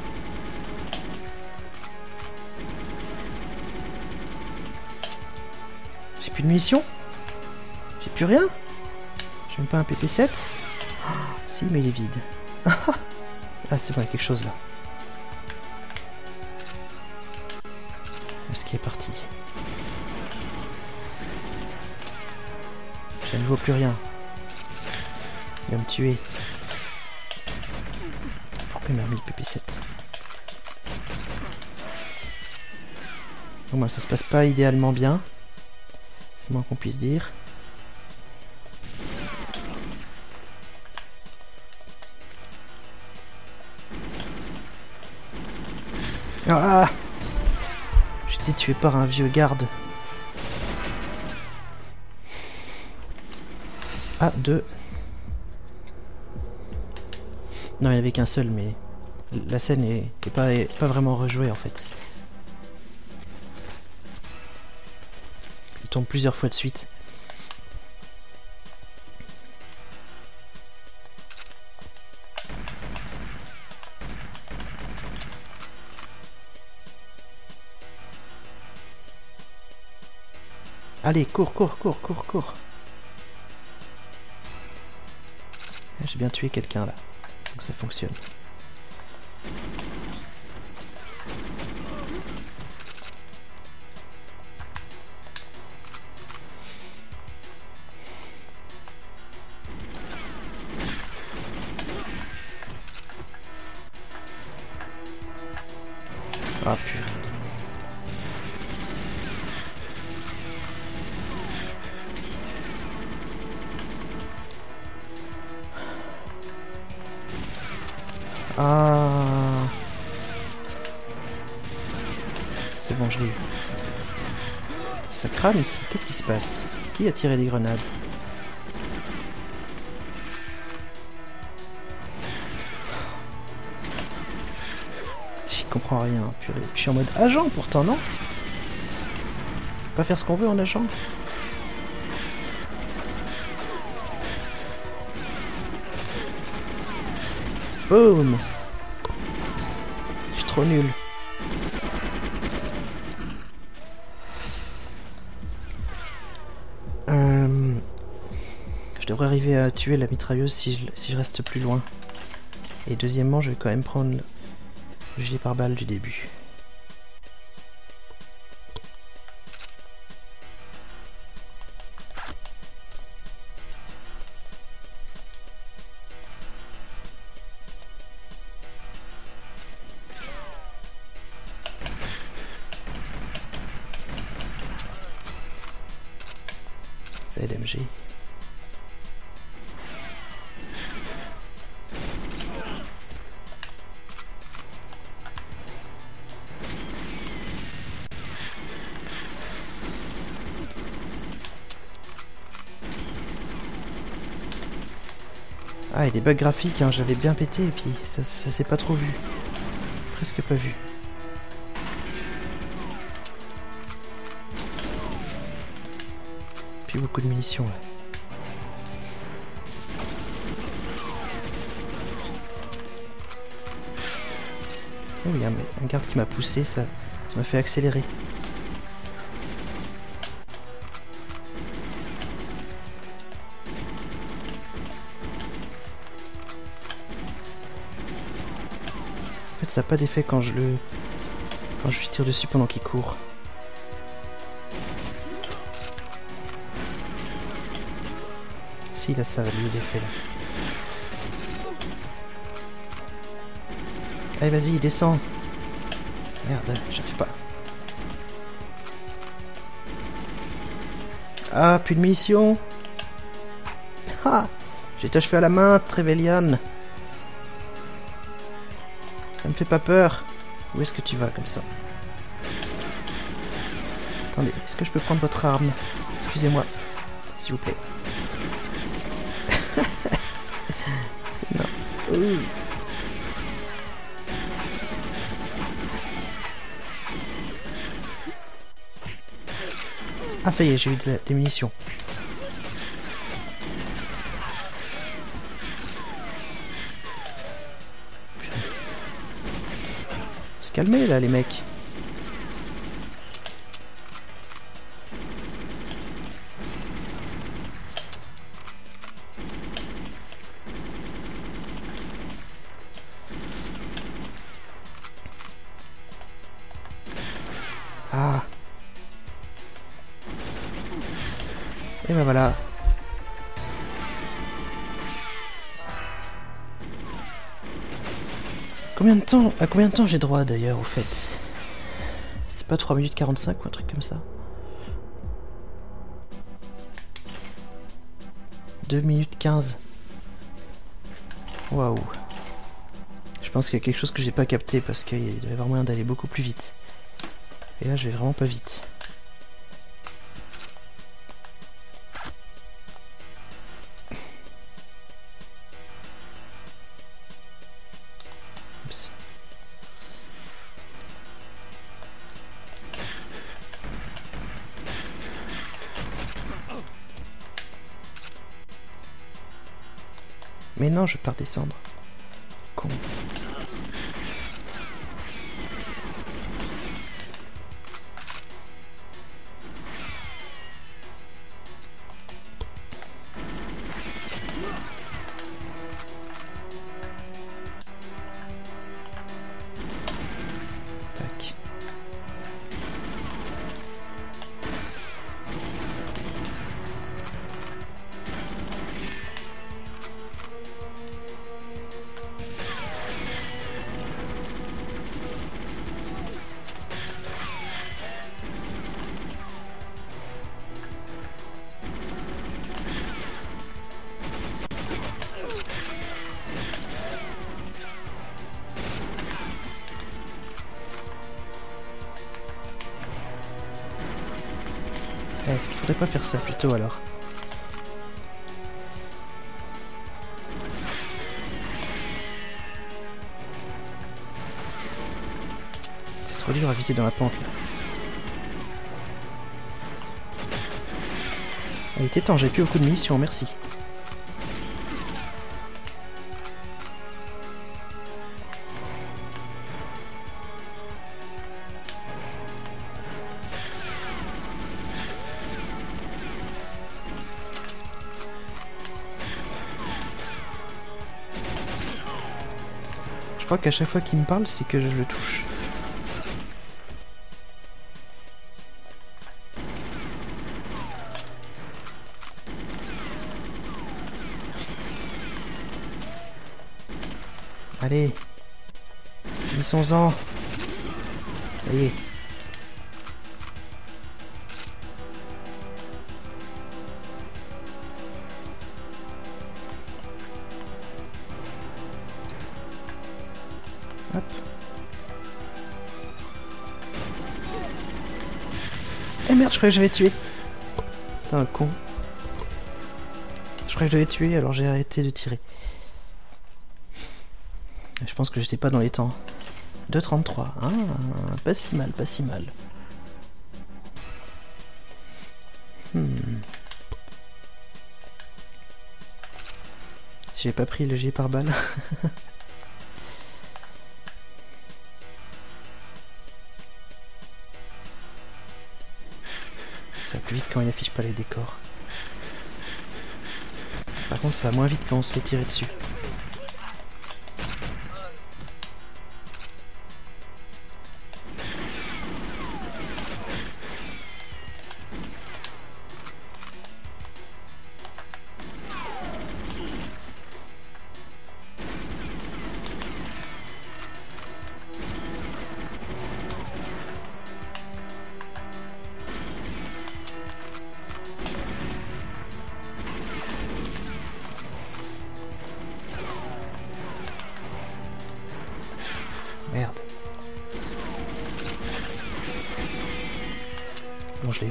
J'ai plus de munitions? J'ai plus rien? J'ai même pas un P P sept? Oh, si, mais il est vide. Ah, c'est bon, il y a quelque chose là. Est-ce qu'il est parti? Je ne vois plus rien. Il va me tuer. Pourquoi il m'a remis le P P sept? Bon, bah, ça se passe pas idéalement bien. C'est le moins qu'on puisse dire. Ah! J'ai été tué par un vieux garde. Ah, deux. Non, il n'y en avait qu'un seul, mais la scène est, est, pas, est pas vraiment rejouée en fait. Il tombe plusieurs fois de suite. Allez, cours, cours, cours, cours, cours. J'ai bien tué quelqu'un là, donc ça fonctionne. Ah purée. Ah. C'est bon, je l'ai eu. Ça crame ici. Qu'est-ce qui se passe? Qui a tiré des grenades? J'y comprends rien, purée. Je suis en mode agent pourtant, non? Pas faire ce qu'on veut en agent? Boum! Je suis trop nul. Euh... Je devrais arriver à tuer la mitrailleuse si je, si je reste plus loin. Et deuxièmement, je vais quand même prendre le gilet pare-balles du début. Z M G. Ah, et des bugs graphiques, hein, j'avais bien pété et puis ça, ça, ça s'est pas trop vu. Presque pas vu. Puis beaucoup de munitions là. Oh, il y a un, un garde qui m'a poussé, ça m'a fait accélérer. En fait, ça n'a pas d'effet quand je le quand je lui tire dessus pendant qu'il court. Si, là, ça va lui l'effet là. Allez, vas-y, descends. Merde, j'arrive pas. Ah, plus de munitions. Ah, j'ai achevé à la main, Trevelyan. Ça me fait pas peur. Où est-ce que tu vas comme ça? Attendez, est-ce que je peux prendre votre arme? Excusez-moi, s'il vous plaît. C'est n'importe. Ah, ça y est, j'ai eu de la, des munitions. Faut se calmer là, les mecs. Ah. Et ben voilà. Combien de temps, à combien de temps j'ai droit d'ailleurs au fait? C'est pas trois minutes quarante-cinq ou un truc comme ça? deux minutes quinze. Waouh. Je pense qu'il y a quelque chose que j'ai pas capté parce qu'il doit y avoir moyen d'aller beaucoup plus vite. Et là je vais vraiment pas vite. Oups. Mais non, je pars descendre. Con. Tac. Est-ce qu'il faudrait pas faire ça plutôt alors? C'est trop dur à viser dans la pente là. Il était temps, j'avais plus beaucoup de munitions, merci. Je crois qu'à chaque fois qu'il me parle, c'est que je le touche. Allez, finissons-en. Ça y est. Hop. Eh merde, je croyais que j'avais tué. Putain, con. Je croyais que j'avais tué, alors j'ai arrêté de tirer. Je pense que j'étais pas dans les temps. deux trente-trois. Ah, pas si mal, pas si mal. Hmm. Si j'ai pas pris le jet par balle. Ça va plus vite quand il affiche pas les décors. Par contre, ça va moins vite quand on se fait tirer dessus. Merde. Bon, je l'ai eu.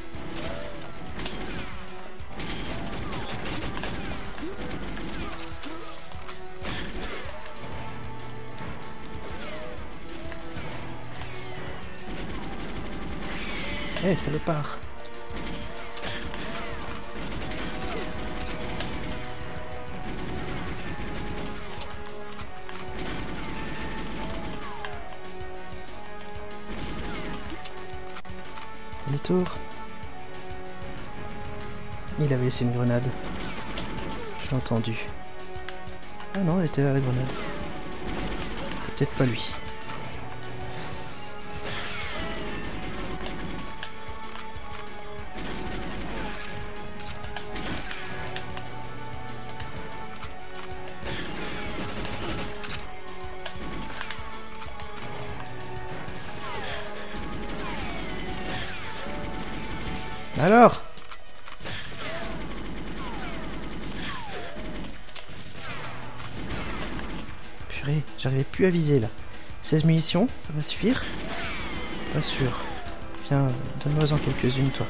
Eh, hey, salopard. Tour. Il avait laissé une grenade. J'ai entendu. Ah non, elle était à la grenade. C'était peut-être pas lui. Alors? Purée, j'arrivais plus à viser là. seize munitions, ça va suffire? Pas sûr. Viens, donne-moi-en quelques-unes, toi.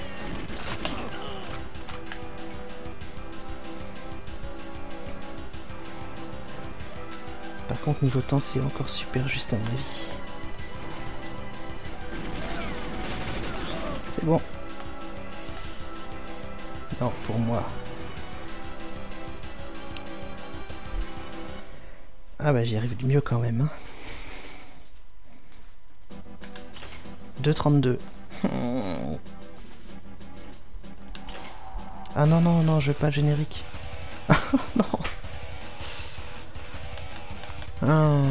Par contre, niveau temps, c'est encore super juste à mon avis. C'est bon. Non, pour moi. Ah bah j'y arrive du mieux quand même. Hein. deux trente-deux. Ah non, non, non, je veux pas le générique. Non. Ah.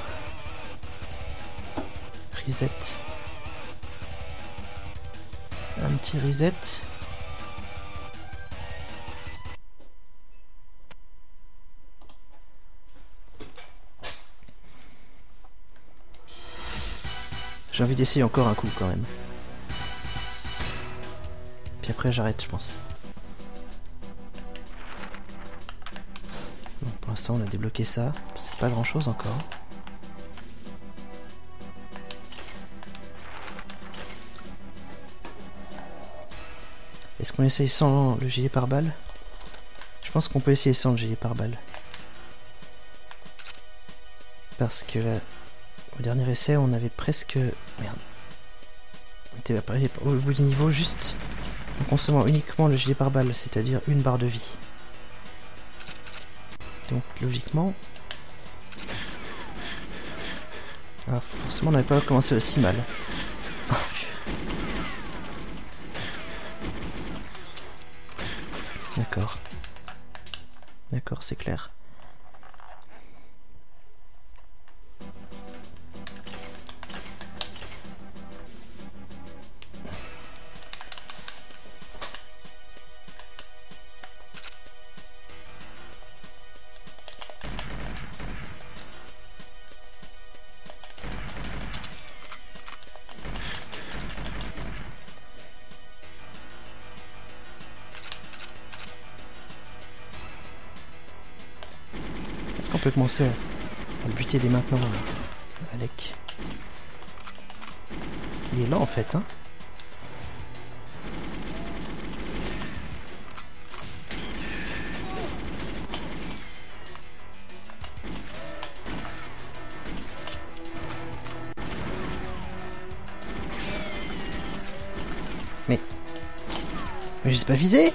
Reset. Un petit reset. J'ai envie d'essayer encore un coup quand même. Puis après j'arrête, je pense. Bon, pour l'instant on a débloqué ça. C'est pas grand chose encore. Est-ce qu'on essaye sans le gilet pare-balles? Je pense qu'on peut essayer sans le gilet pare-balles. Parce que là, au dernier essai, on avait presque... Merde. On était au bout du niveau juste en consommant uniquement le gilet pare-balles, c'est-à-dire une barre de vie. Donc logiquement... Alors forcément, on n'avait pas commencé aussi mal. D'accord. D'accord, c'est clair. Est-ce qu'on peut commencer à le buter dès maintenant, Alec? Il est là en fait, hein? Mais... Mais j'ai pas visé!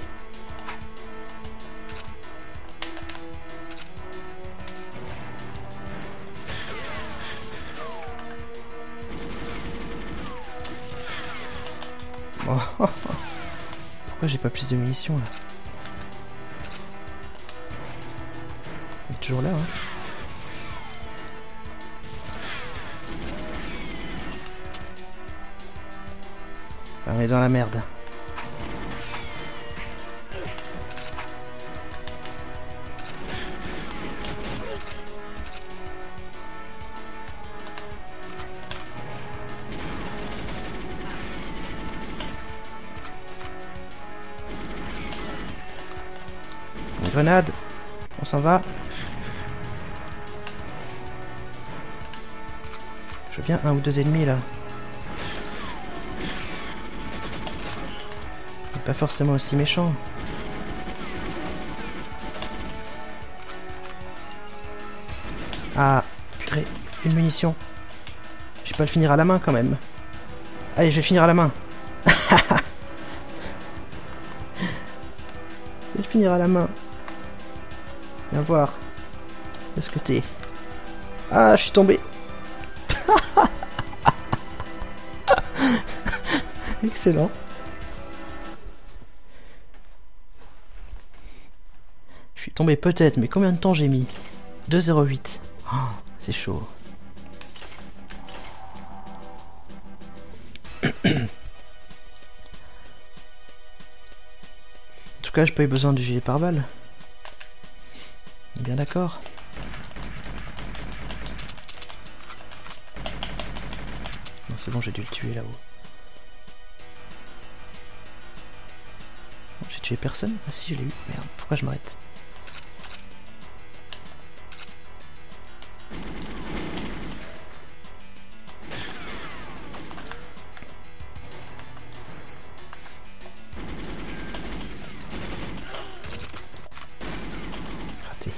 Oh, pourquoi j'ai pas plus de munitions là? Il est toujours là, hein? Ah, on est dans la merde. Grenade, on s'en va. Je veux bien un ou deux ennemis là. Pas forcément aussi méchant. Ah, purée, une munition. Je vais pas le finir à la main quand même. Allez, je vais le finir à la main. Je vais le finir à la main. Viens voir. Où est-ce que t'es? Ah, je suis tombé. Excellent. Je suis tombé peut-être, mais combien de temps j'ai mis? deux zéro huit. Oh, c'est chaud. En tout cas, j'ai pas eu besoin du gilet pare-balles. Bien d'accord. Non, c'est bon, j'ai dû le tuer là-haut. tué personne? Ah si, je l'ai eu. Merde, pourquoi je m'arrête? Raté.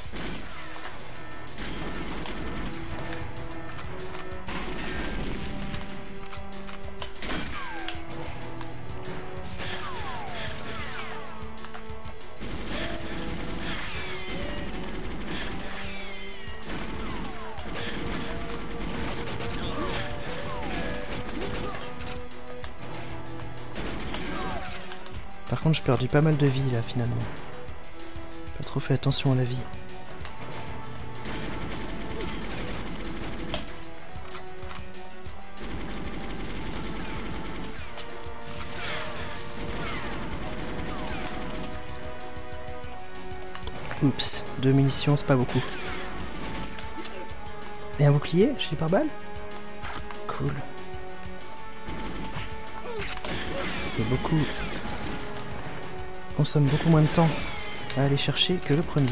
Par contre, j'ai perdu pas mal de vie là finalement. Pas trop fait attention à la vie. Oups, deux munitions, c'est pas beaucoup. Et un bouclier chez les pare-balles? Cool. Et beaucoup... consomme beaucoup moins de temps à aller chercher que le premier.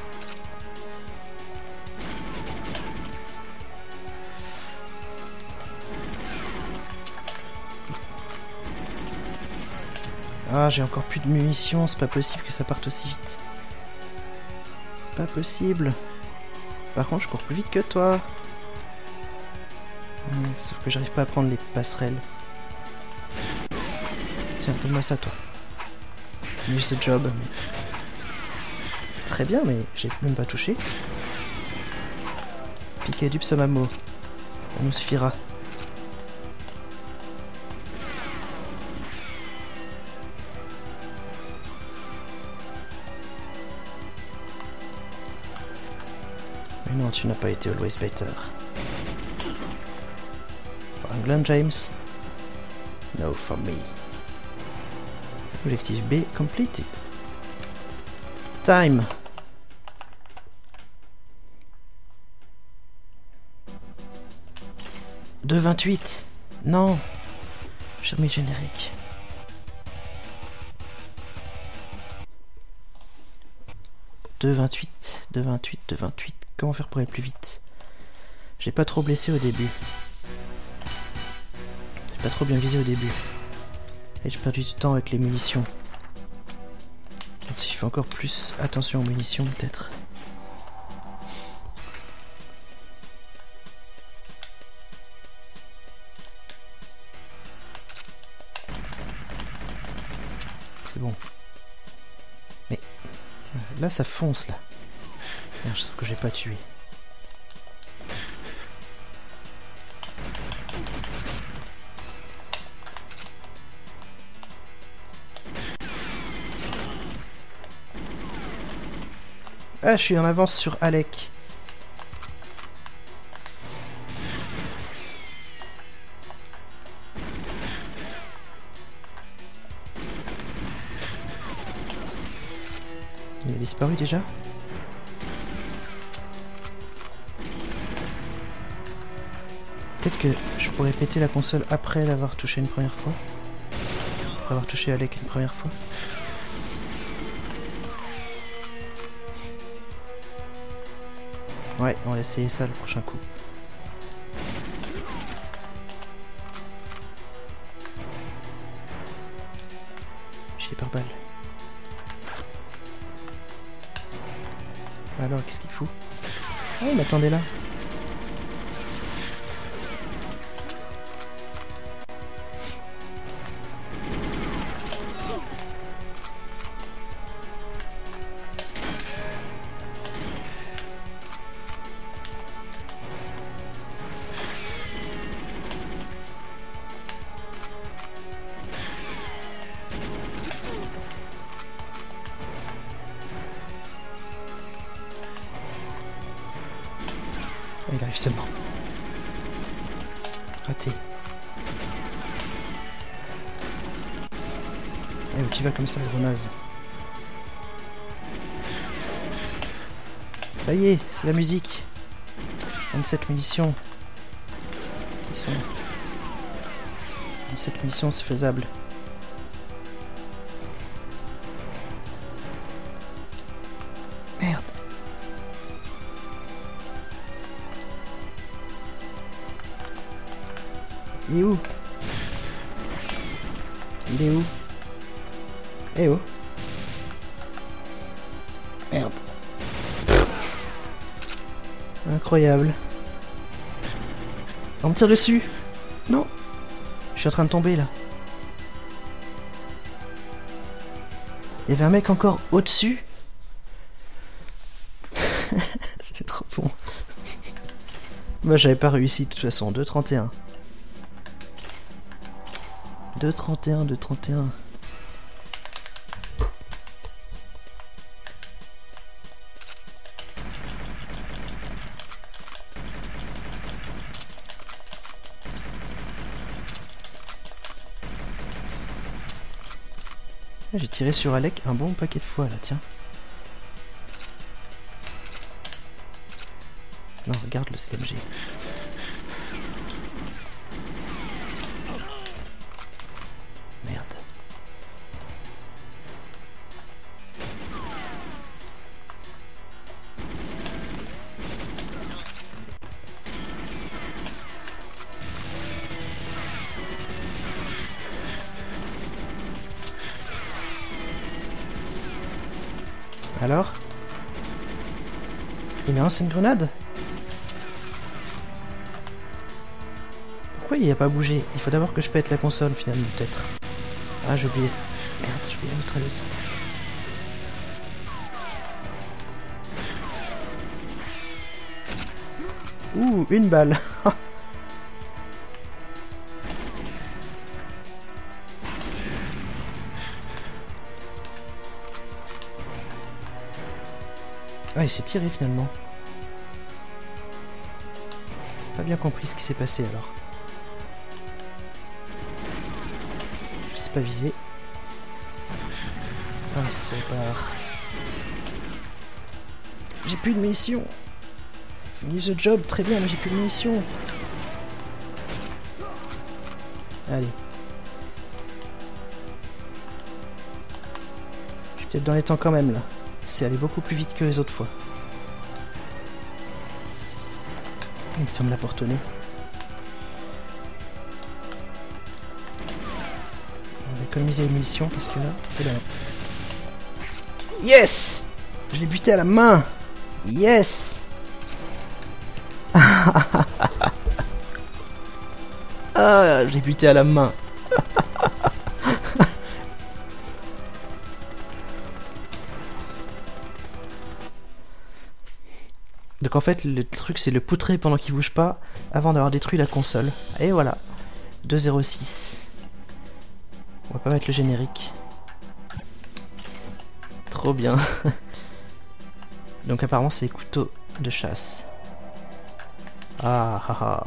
Ah, j'ai encore plus de munitions, c'est pas possible que ça parte aussi vite. Pas possible. Par contre, je cours plus vite que toi. Hum, sauf que j'arrive pas à prendre les passerelles. Tiens, donne-moi ça, toi. Finish the job. Très bien, mais j'ai même pas touché. Piquet du Psamamo. Ça nous suffira. Mais non, tu n'as pas été always better. For England, James. No for me. Objectif B completed. Time. deux vingt-huit. Non. J'ai remis le générique. deux vingt-huit. deux vingt-huit. deux vingt-huit. Comment faire pour aller plus vite? J'ai pas trop blessé au début. J'ai pas trop bien visé au début. Et j'ai perdu du temps avec les munitions. Donc si je fais encore plus attention aux munitions, peut-être. C'est bon. Mais là, ça fonce, là. Merde, sauf que j'ai pas tué. Ah, je suis en avance sur Alec. Il a disparu déjà? Peut-être que je pourrais péter la console après l'avoir touché une première fois. Après avoir touché Alec une première fois. Ouais, on va essayer ça le prochain coup. Chier par balle. Alors, qu'est-ce qu'il fout? Ah, il m'attendait là. Il arrive seulement. Raté. Eh, où tu vas comme ça, gros naze? Ça y est, c'est la musique. vingt-sept munitions. Ils sont... vingt-sept munitions, c'est faisable. Il est où? Il est où? Eh oh. Merde. Incroyable. On me tire dessus. Non. Je suis en train de tomber là. Il y avait un mec encore au-dessus. C'est trop bon. Moi j'avais pas réussi de toute façon. deux trente et un. deux trente et un, deux trente et un. J'ai tiré sur Alec un bon paquet de fois là, tiens. Non, regarde le C M G. Merde. Alors? Il a lancé une grenade? Pourquoi il a pas bougé? Il faut d'abord que je pète la console finalement peut-être. Ah j'ai oublié. Merde, j'ai oublié la mitrailleuse. Ouh, une balle. Ah, il s'est tiré finalement. Pas bien compris ce qui s'est passé alors. Je sais pas viser. Ah, c'est part. J'ai plus de munitions. Fini the job, très bien, mais j'ai plus de munitions. Allez. Je suis peut-être dans les temps quand même là. C'est aller beaucoup plus vite que les autres fois. Il me ferme la porte au nez. On va économiser les munitions parce que là... Et là. Yes! Je l'ai buté à la main! Yes! Ah, je l'ai buté à la main. Donc en fait le truc c'est le poutrer pendant qu'il bouge pas avant d'avoir détruit la console. Et voilà. deux zéro six. On va pas mettre le générique. Trop bien. Donc apparemment c'est les couteaux de chasse. Ah ah ah.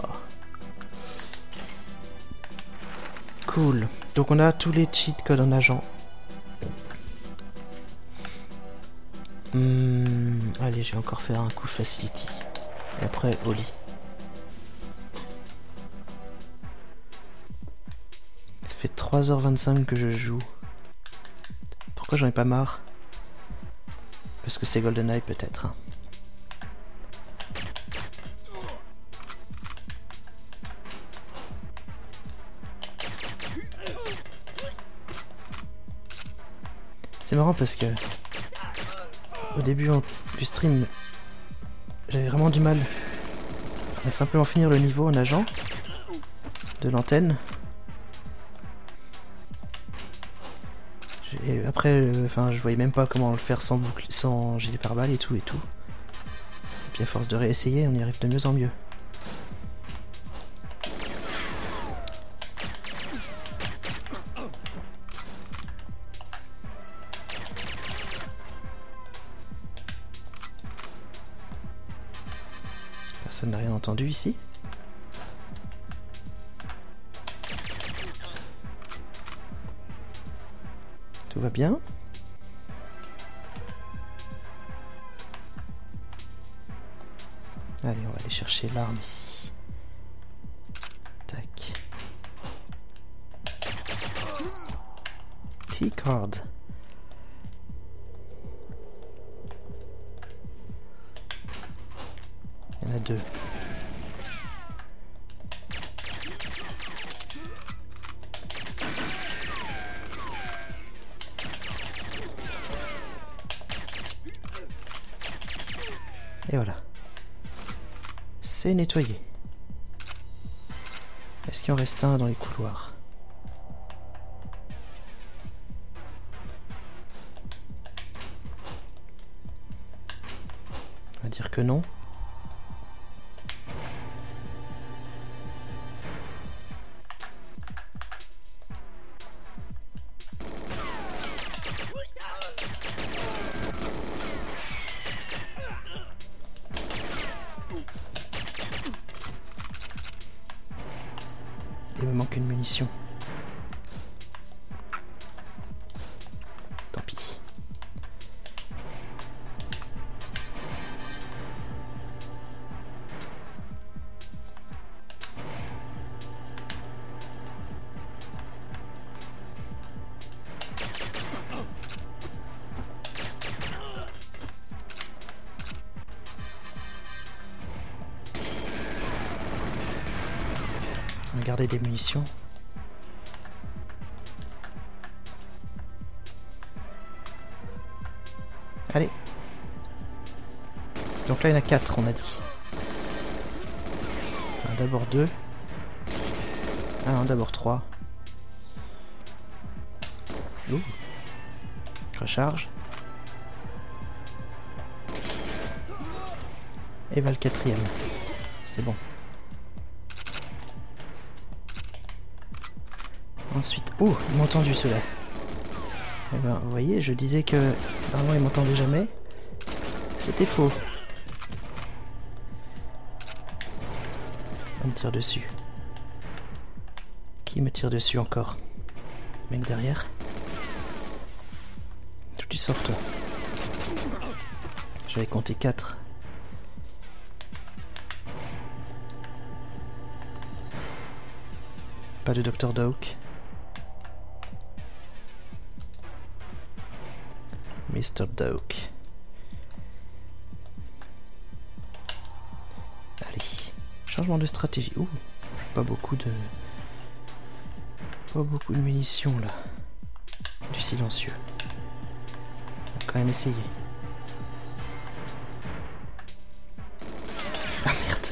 Cool. Donc on a tous les cheat codes en agent. Hmm, allez, je vais encore faire un coup facility. Et après, au lit. Ça fait trois heures vingt-cinq que je joue. Pourquoi j'en ai pas marre? Parce que c'est GoldenEye peut-être. C'est marrant parce que au début du stream, j'avais vraiment du mal à simplement finir le niveau en nageant de l'antenne. Et après, enfin, euh, je voyais même pas comment le faire sans boucle, sans gilet pare-balles et tout et tout. Et puis à force de réessayer, on y arrive de mieux en mieux. Personne n'a rien entendu ici. Tout va bien. Allez, on va aller chercher l'arme ici. Tac. Key card. Il y en a deux. voilà. C'est nettoyé. Est-ce qu'il en reste un dans les couloirs? On va dire que non. Il me manque une munition. Tant pis. On va garder des munitions. Allez. Donc là il y en a quatre, on a dit. Enfin, d'abord deux. Ah non, d'abord trois. Ouh. Recharge. Et va le quatrième. C'est bon. Ensuite... Oh, ils m'ont entendu ceux-là. Eh ben, vous voyez, je disais que... Normalement, ils m'entendaient jamais. C'était faux. On me tire dessus. Qui me tire dessus encore? Mec derrière. D'où tu sors, toi? J'avais compté quatre. Pas de docteur Doak. mister Doak. Allez. Changement de stratégie. Ouh. Pas beaucoup de... Pas beaucoup de munitions là. Du silencieux. On va quand même essayer. Ah merde.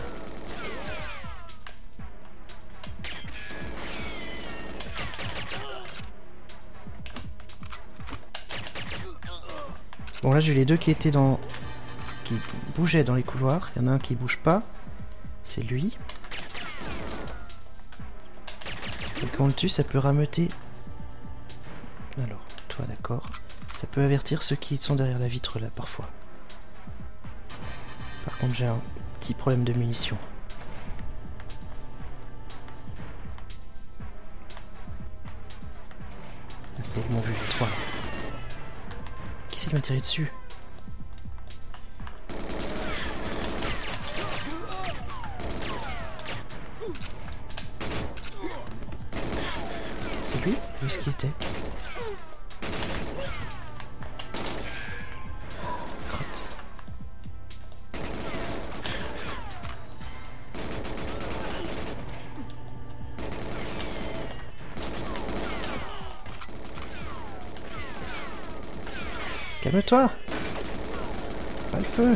Bon là j'ai les deux qui étaient dans... qui bougeaient dans les couloirs. Il y en a un qui bouge pas. C'est lui. Et quand on le tue ça peut rameuter... Alors, toi d'accord. Ça peut avertir ceux qui sont derrière la vitre là parfois. Par contre j'ai un petit problème de munitions. Ah, c'est ils m'ont vu les trois là. Qui c'est qui m'a tiré dessus? C'est lui? Où est-ce qu'il était? Crotte. Calme-toi! Pas le feu!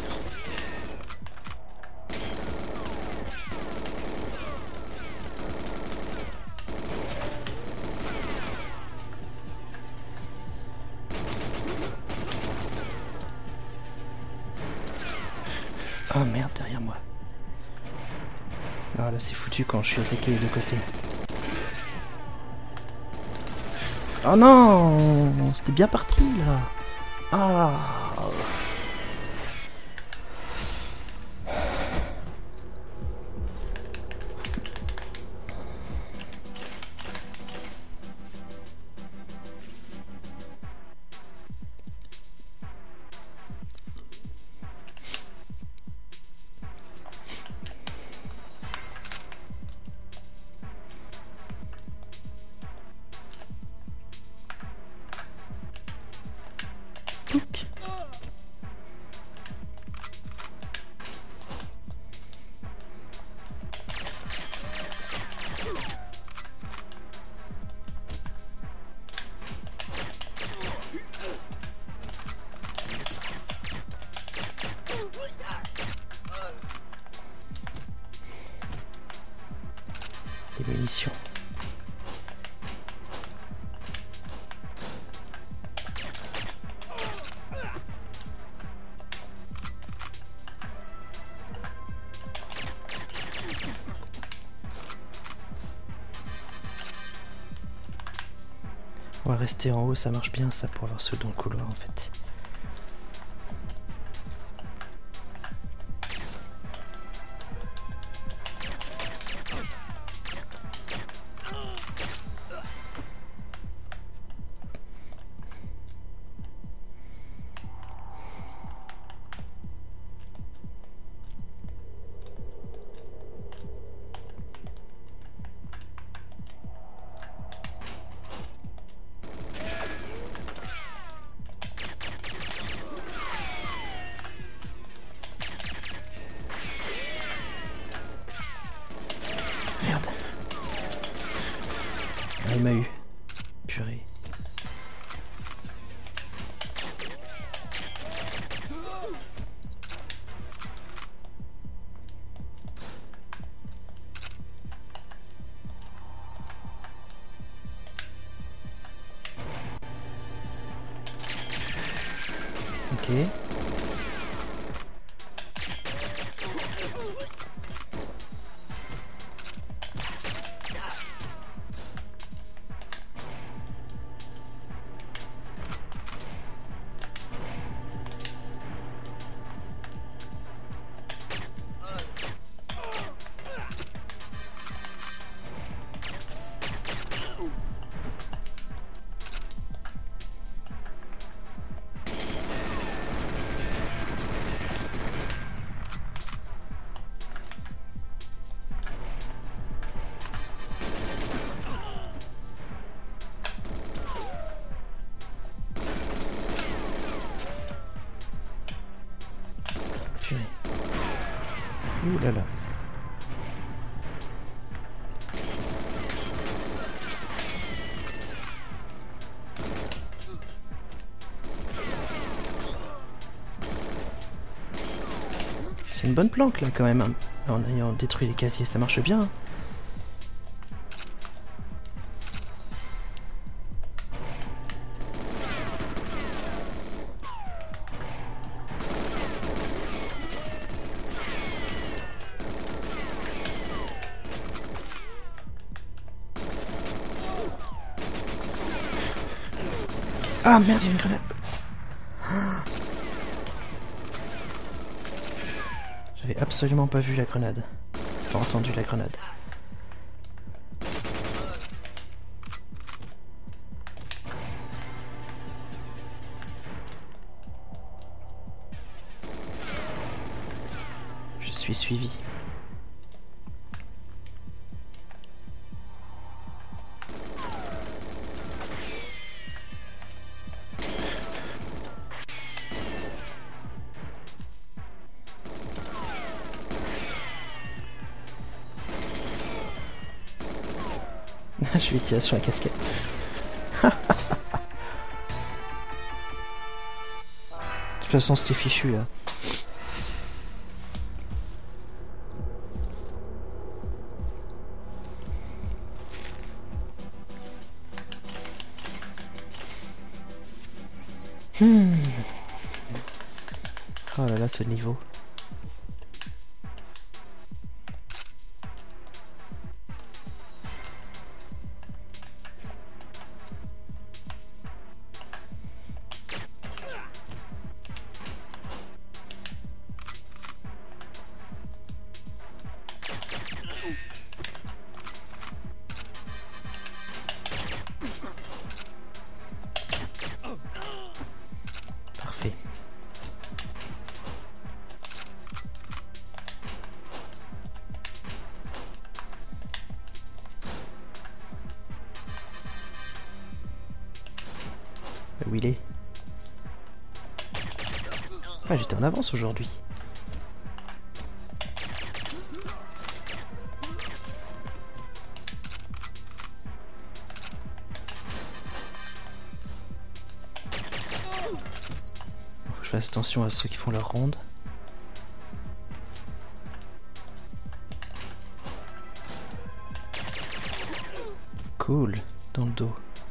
Oh merde, derrière moi. Ah là c'est foutu quand je suis attaqué des deux côtés. Oh non! C'était bien parti là! Ah! Touc. Les munitions. On va rester en haut, ça marche bien ça pour avoir ceux dans le couloir en fait. Il m'a eu. Purée. Ok. Ouh là là. C'est une bonne planque là quand même, hein. En ayant détruit les casiers, ça marche bien. Ah merde, il y a une grenade. J'avais absolument pas vu la grenade. Pas entendu la grenade. Je suis suivi. Je vais tirer sur la casquette. De toute façon, c'était fichu là. Hmm. Oh là là, ce niveau. Parfait. Où il est? Ah, j'étais en avance aujourd'hui. Faut que je fasse attention à ceux qui font leur ronde. Cool, dans le dos.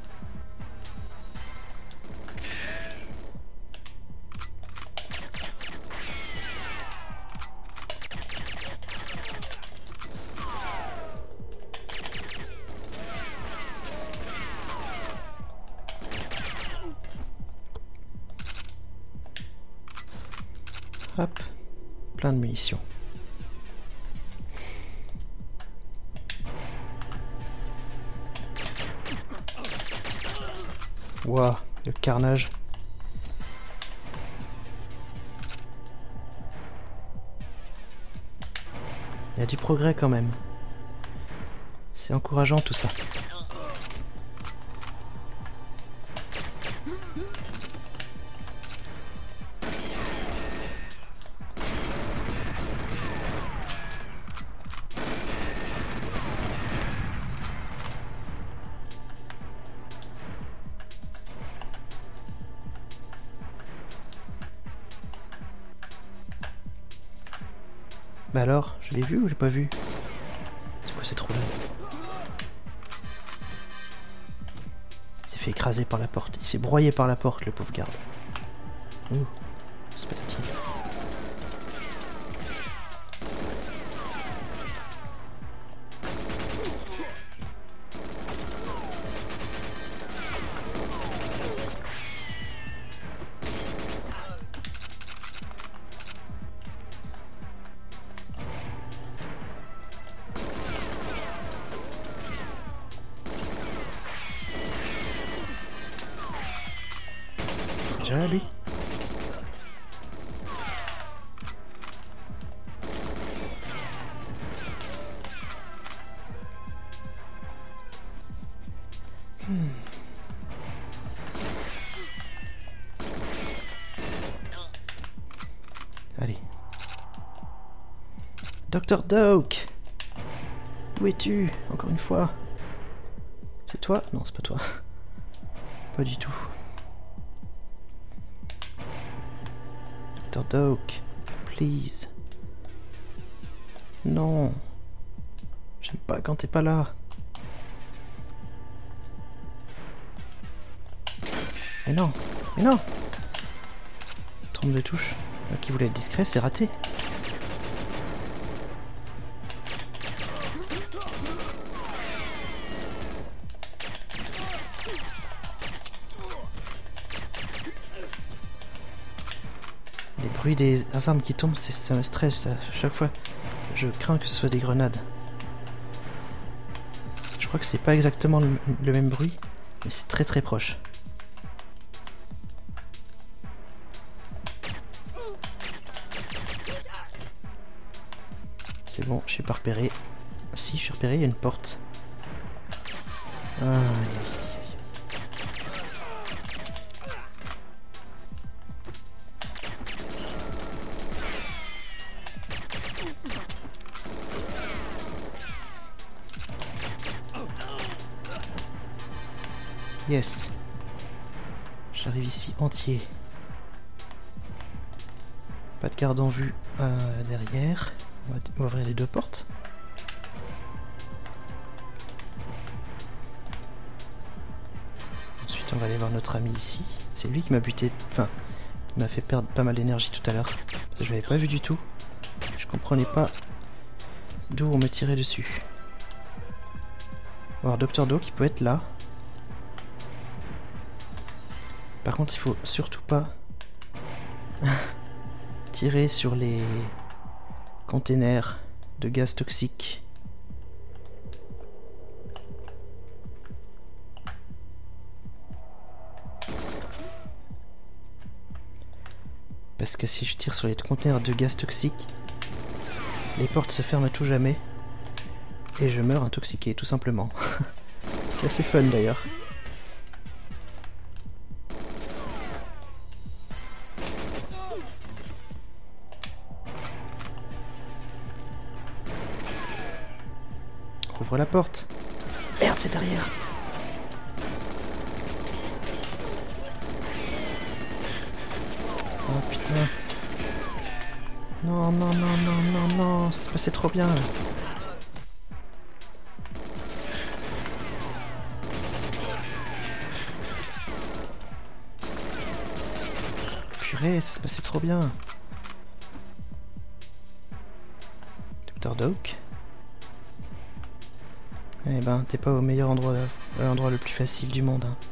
Hop, plein de munitions. Waouh, le carnage. Il y a du progrès quand même. C'est encourageant tout ça. Bah alors, je l'ai vu ou j'ai pas vu? C'est quoi cette roulade? Il s'est fait écraser par la porte, il se fait broyer par la porte, le pauvre garde. Ouh, que se passe-t-il? Déjà lui. Hmm. Allez. docteur Doak! Où es-tu? Encore une fois. C'est toi? Non, c'est pas toi. Pas du tout. docteur Doak, please. Non. J'aime pas quand t'es pas là. Mais non, mais non. Trompe de touche. Qui voulait être discret, c'est raté. Les bruits des armes qui tombent, ça me stresse à chaque fois. Je crains que ce soit des grenades. Je crois que c'est pas exactement le, le même bruit, mais c'est très très proche. C'est bon, je suis pas repéré. Si, je suis repéré, il y a une porte. Aïe, aïe, aïe. Yes. J'arrive ici entier. Pas de garde en vue euh, derrière. On va, on va ouvrir les deux portes. Ensuite, on va aller voir notre ami ici. C'est lui qui m'a buté, enfin, qui m'a fait perdre pas mal d'énergie tout à l'heure. Je l'avais pas vu du tout. Je comprenais pas d'où on me tirait dessus. On va voir docteur Doak qui peut être là. Par contre, il faut surtout pas tirer sur les containers de gaz toxique. Parce que si je tire sur les containers de gaz toxique, les portes se ferment à tout jamais et je meurs intoxiqué, tout simplement. C'est assez fun d'ailleurs. Ouvre la porte. Merde, c'est derrière. Oh putain. Non, non, non, non, non, non. Ça se passait trop bien. purée, ça se passait trop bien. docteur Doak. Eh ben, t'es pas au meilleur endroit, à l'endroit le plus facile du monde. Hein.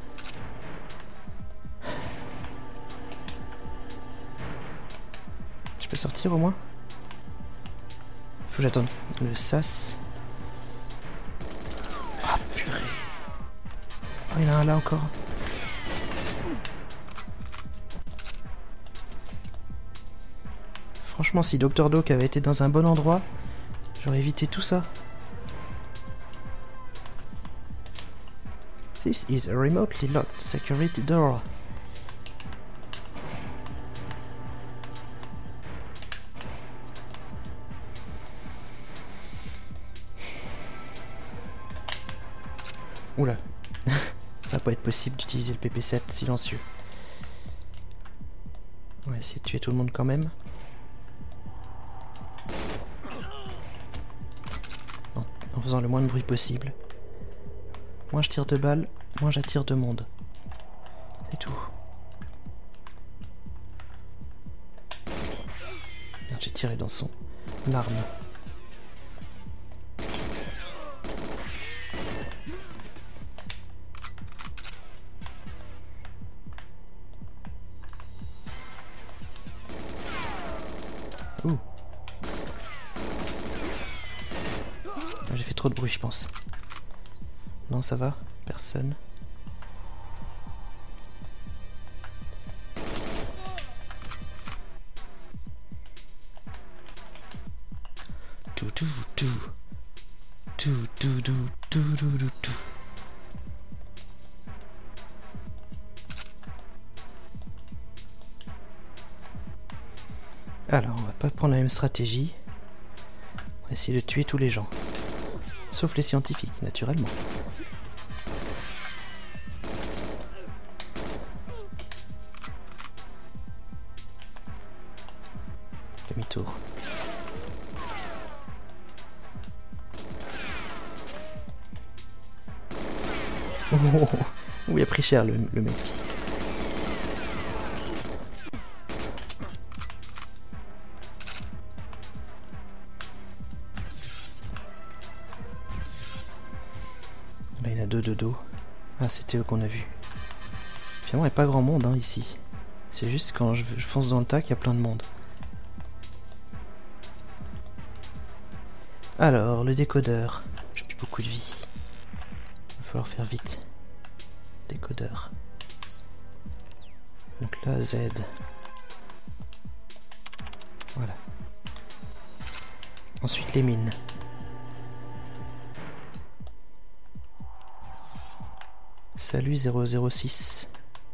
Je peux sortir au moins? Faut que j'attende le sas. Ah purée. Oh, il y en a un là encore. Franchement, si docteur Doak avait été dans un bon endroit, j'aurais évité tout ça. This is a remotely locked security door. Oula. Ça va pas être possible d'utiliser le P P sept silencieux. On va essayer de tuer tout le monde quand même. En, en faisant le moins de bruit possible. Moins je tire de balles, moins j'attire de monde. C'est tout. Merde, j'ai tiré dans son arme. Ouh. J'ai fait trop de bruit, je pense. Non, ça va? Personne. Tout, tout, tout. Tout, tout, tout, tout, tout, tout, tout. Alors, on va pas prendre la même stratégie. On va essayer de tuer tous les gens. Sauf les scientifiques, naturellement. Demi-tour. Oh, oh, oh, il a pris cher le, le mec. Là il y en a deux de dos. Ah c'était eux qu'on a vu. Finalement il n'y a pas grand monde hein, ici. C'est juste quand je, je fonce dans le tas qu'il y a plein de monde. Alors, le décodeur. J'ai plus beaucoup de vie. Il va falloir faire vite. Décodeur. Donc là, Z. Voilà. Ensuite, les mines. Salut zéro zéro six.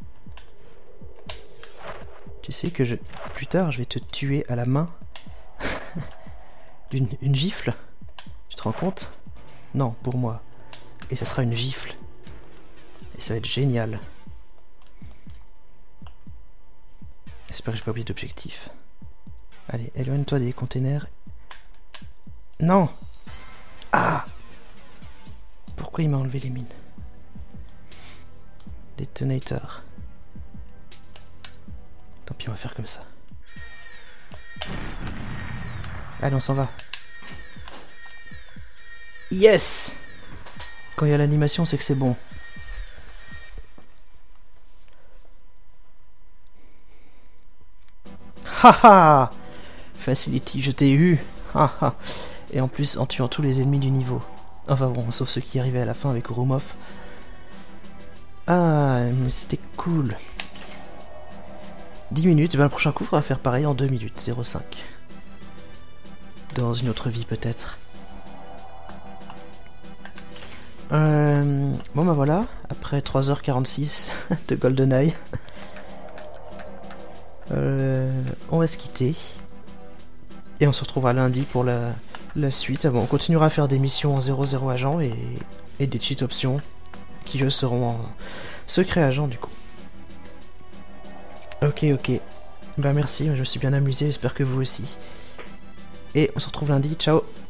Tu sais que je... plus tard, je vais te tuer à la main. D'une une gifle. Tu te rends compte? Non, pour moi. Et ça sera une gifle. Et ça va être génial. J'espère que j'ai pas oublié d'objectif. Allez, éloigne-toi des containers. Non! Ah! Pourquoi il m'a enlevé les mines? Détonateur. Tant pis, on va faire comme ça. Allez, on s'en va. Yes! Quand il y a l'animation, c'est que c'est bon. Haha! Facility, je t'ai eu. Haha! Et en plus, en tuant tous les ennemis du niveau. Enfin bon, sauf ceux qui arrivaient à la fin avec Urumov. Ah, mais c'était cool. dix minutes, ben le prochain coup, il faudra faire pareil en deux minutes, zéro cinq. Dans une autre vie peut-être. Euh, bon bah voilà, après trois heures quarante-six de GoldenEye, euh, on va se quitter. Et on se retrouvera lundi pour la, la suite. Ah bon, on continuera à faire des missions en zéro zéro agent et, et des cheat options qui eux seront en secret agent du coup. Ok ok, bah merci, je me suis bien amusé, j'espère que vous aussi. Et on se retrouve lundi, ciao.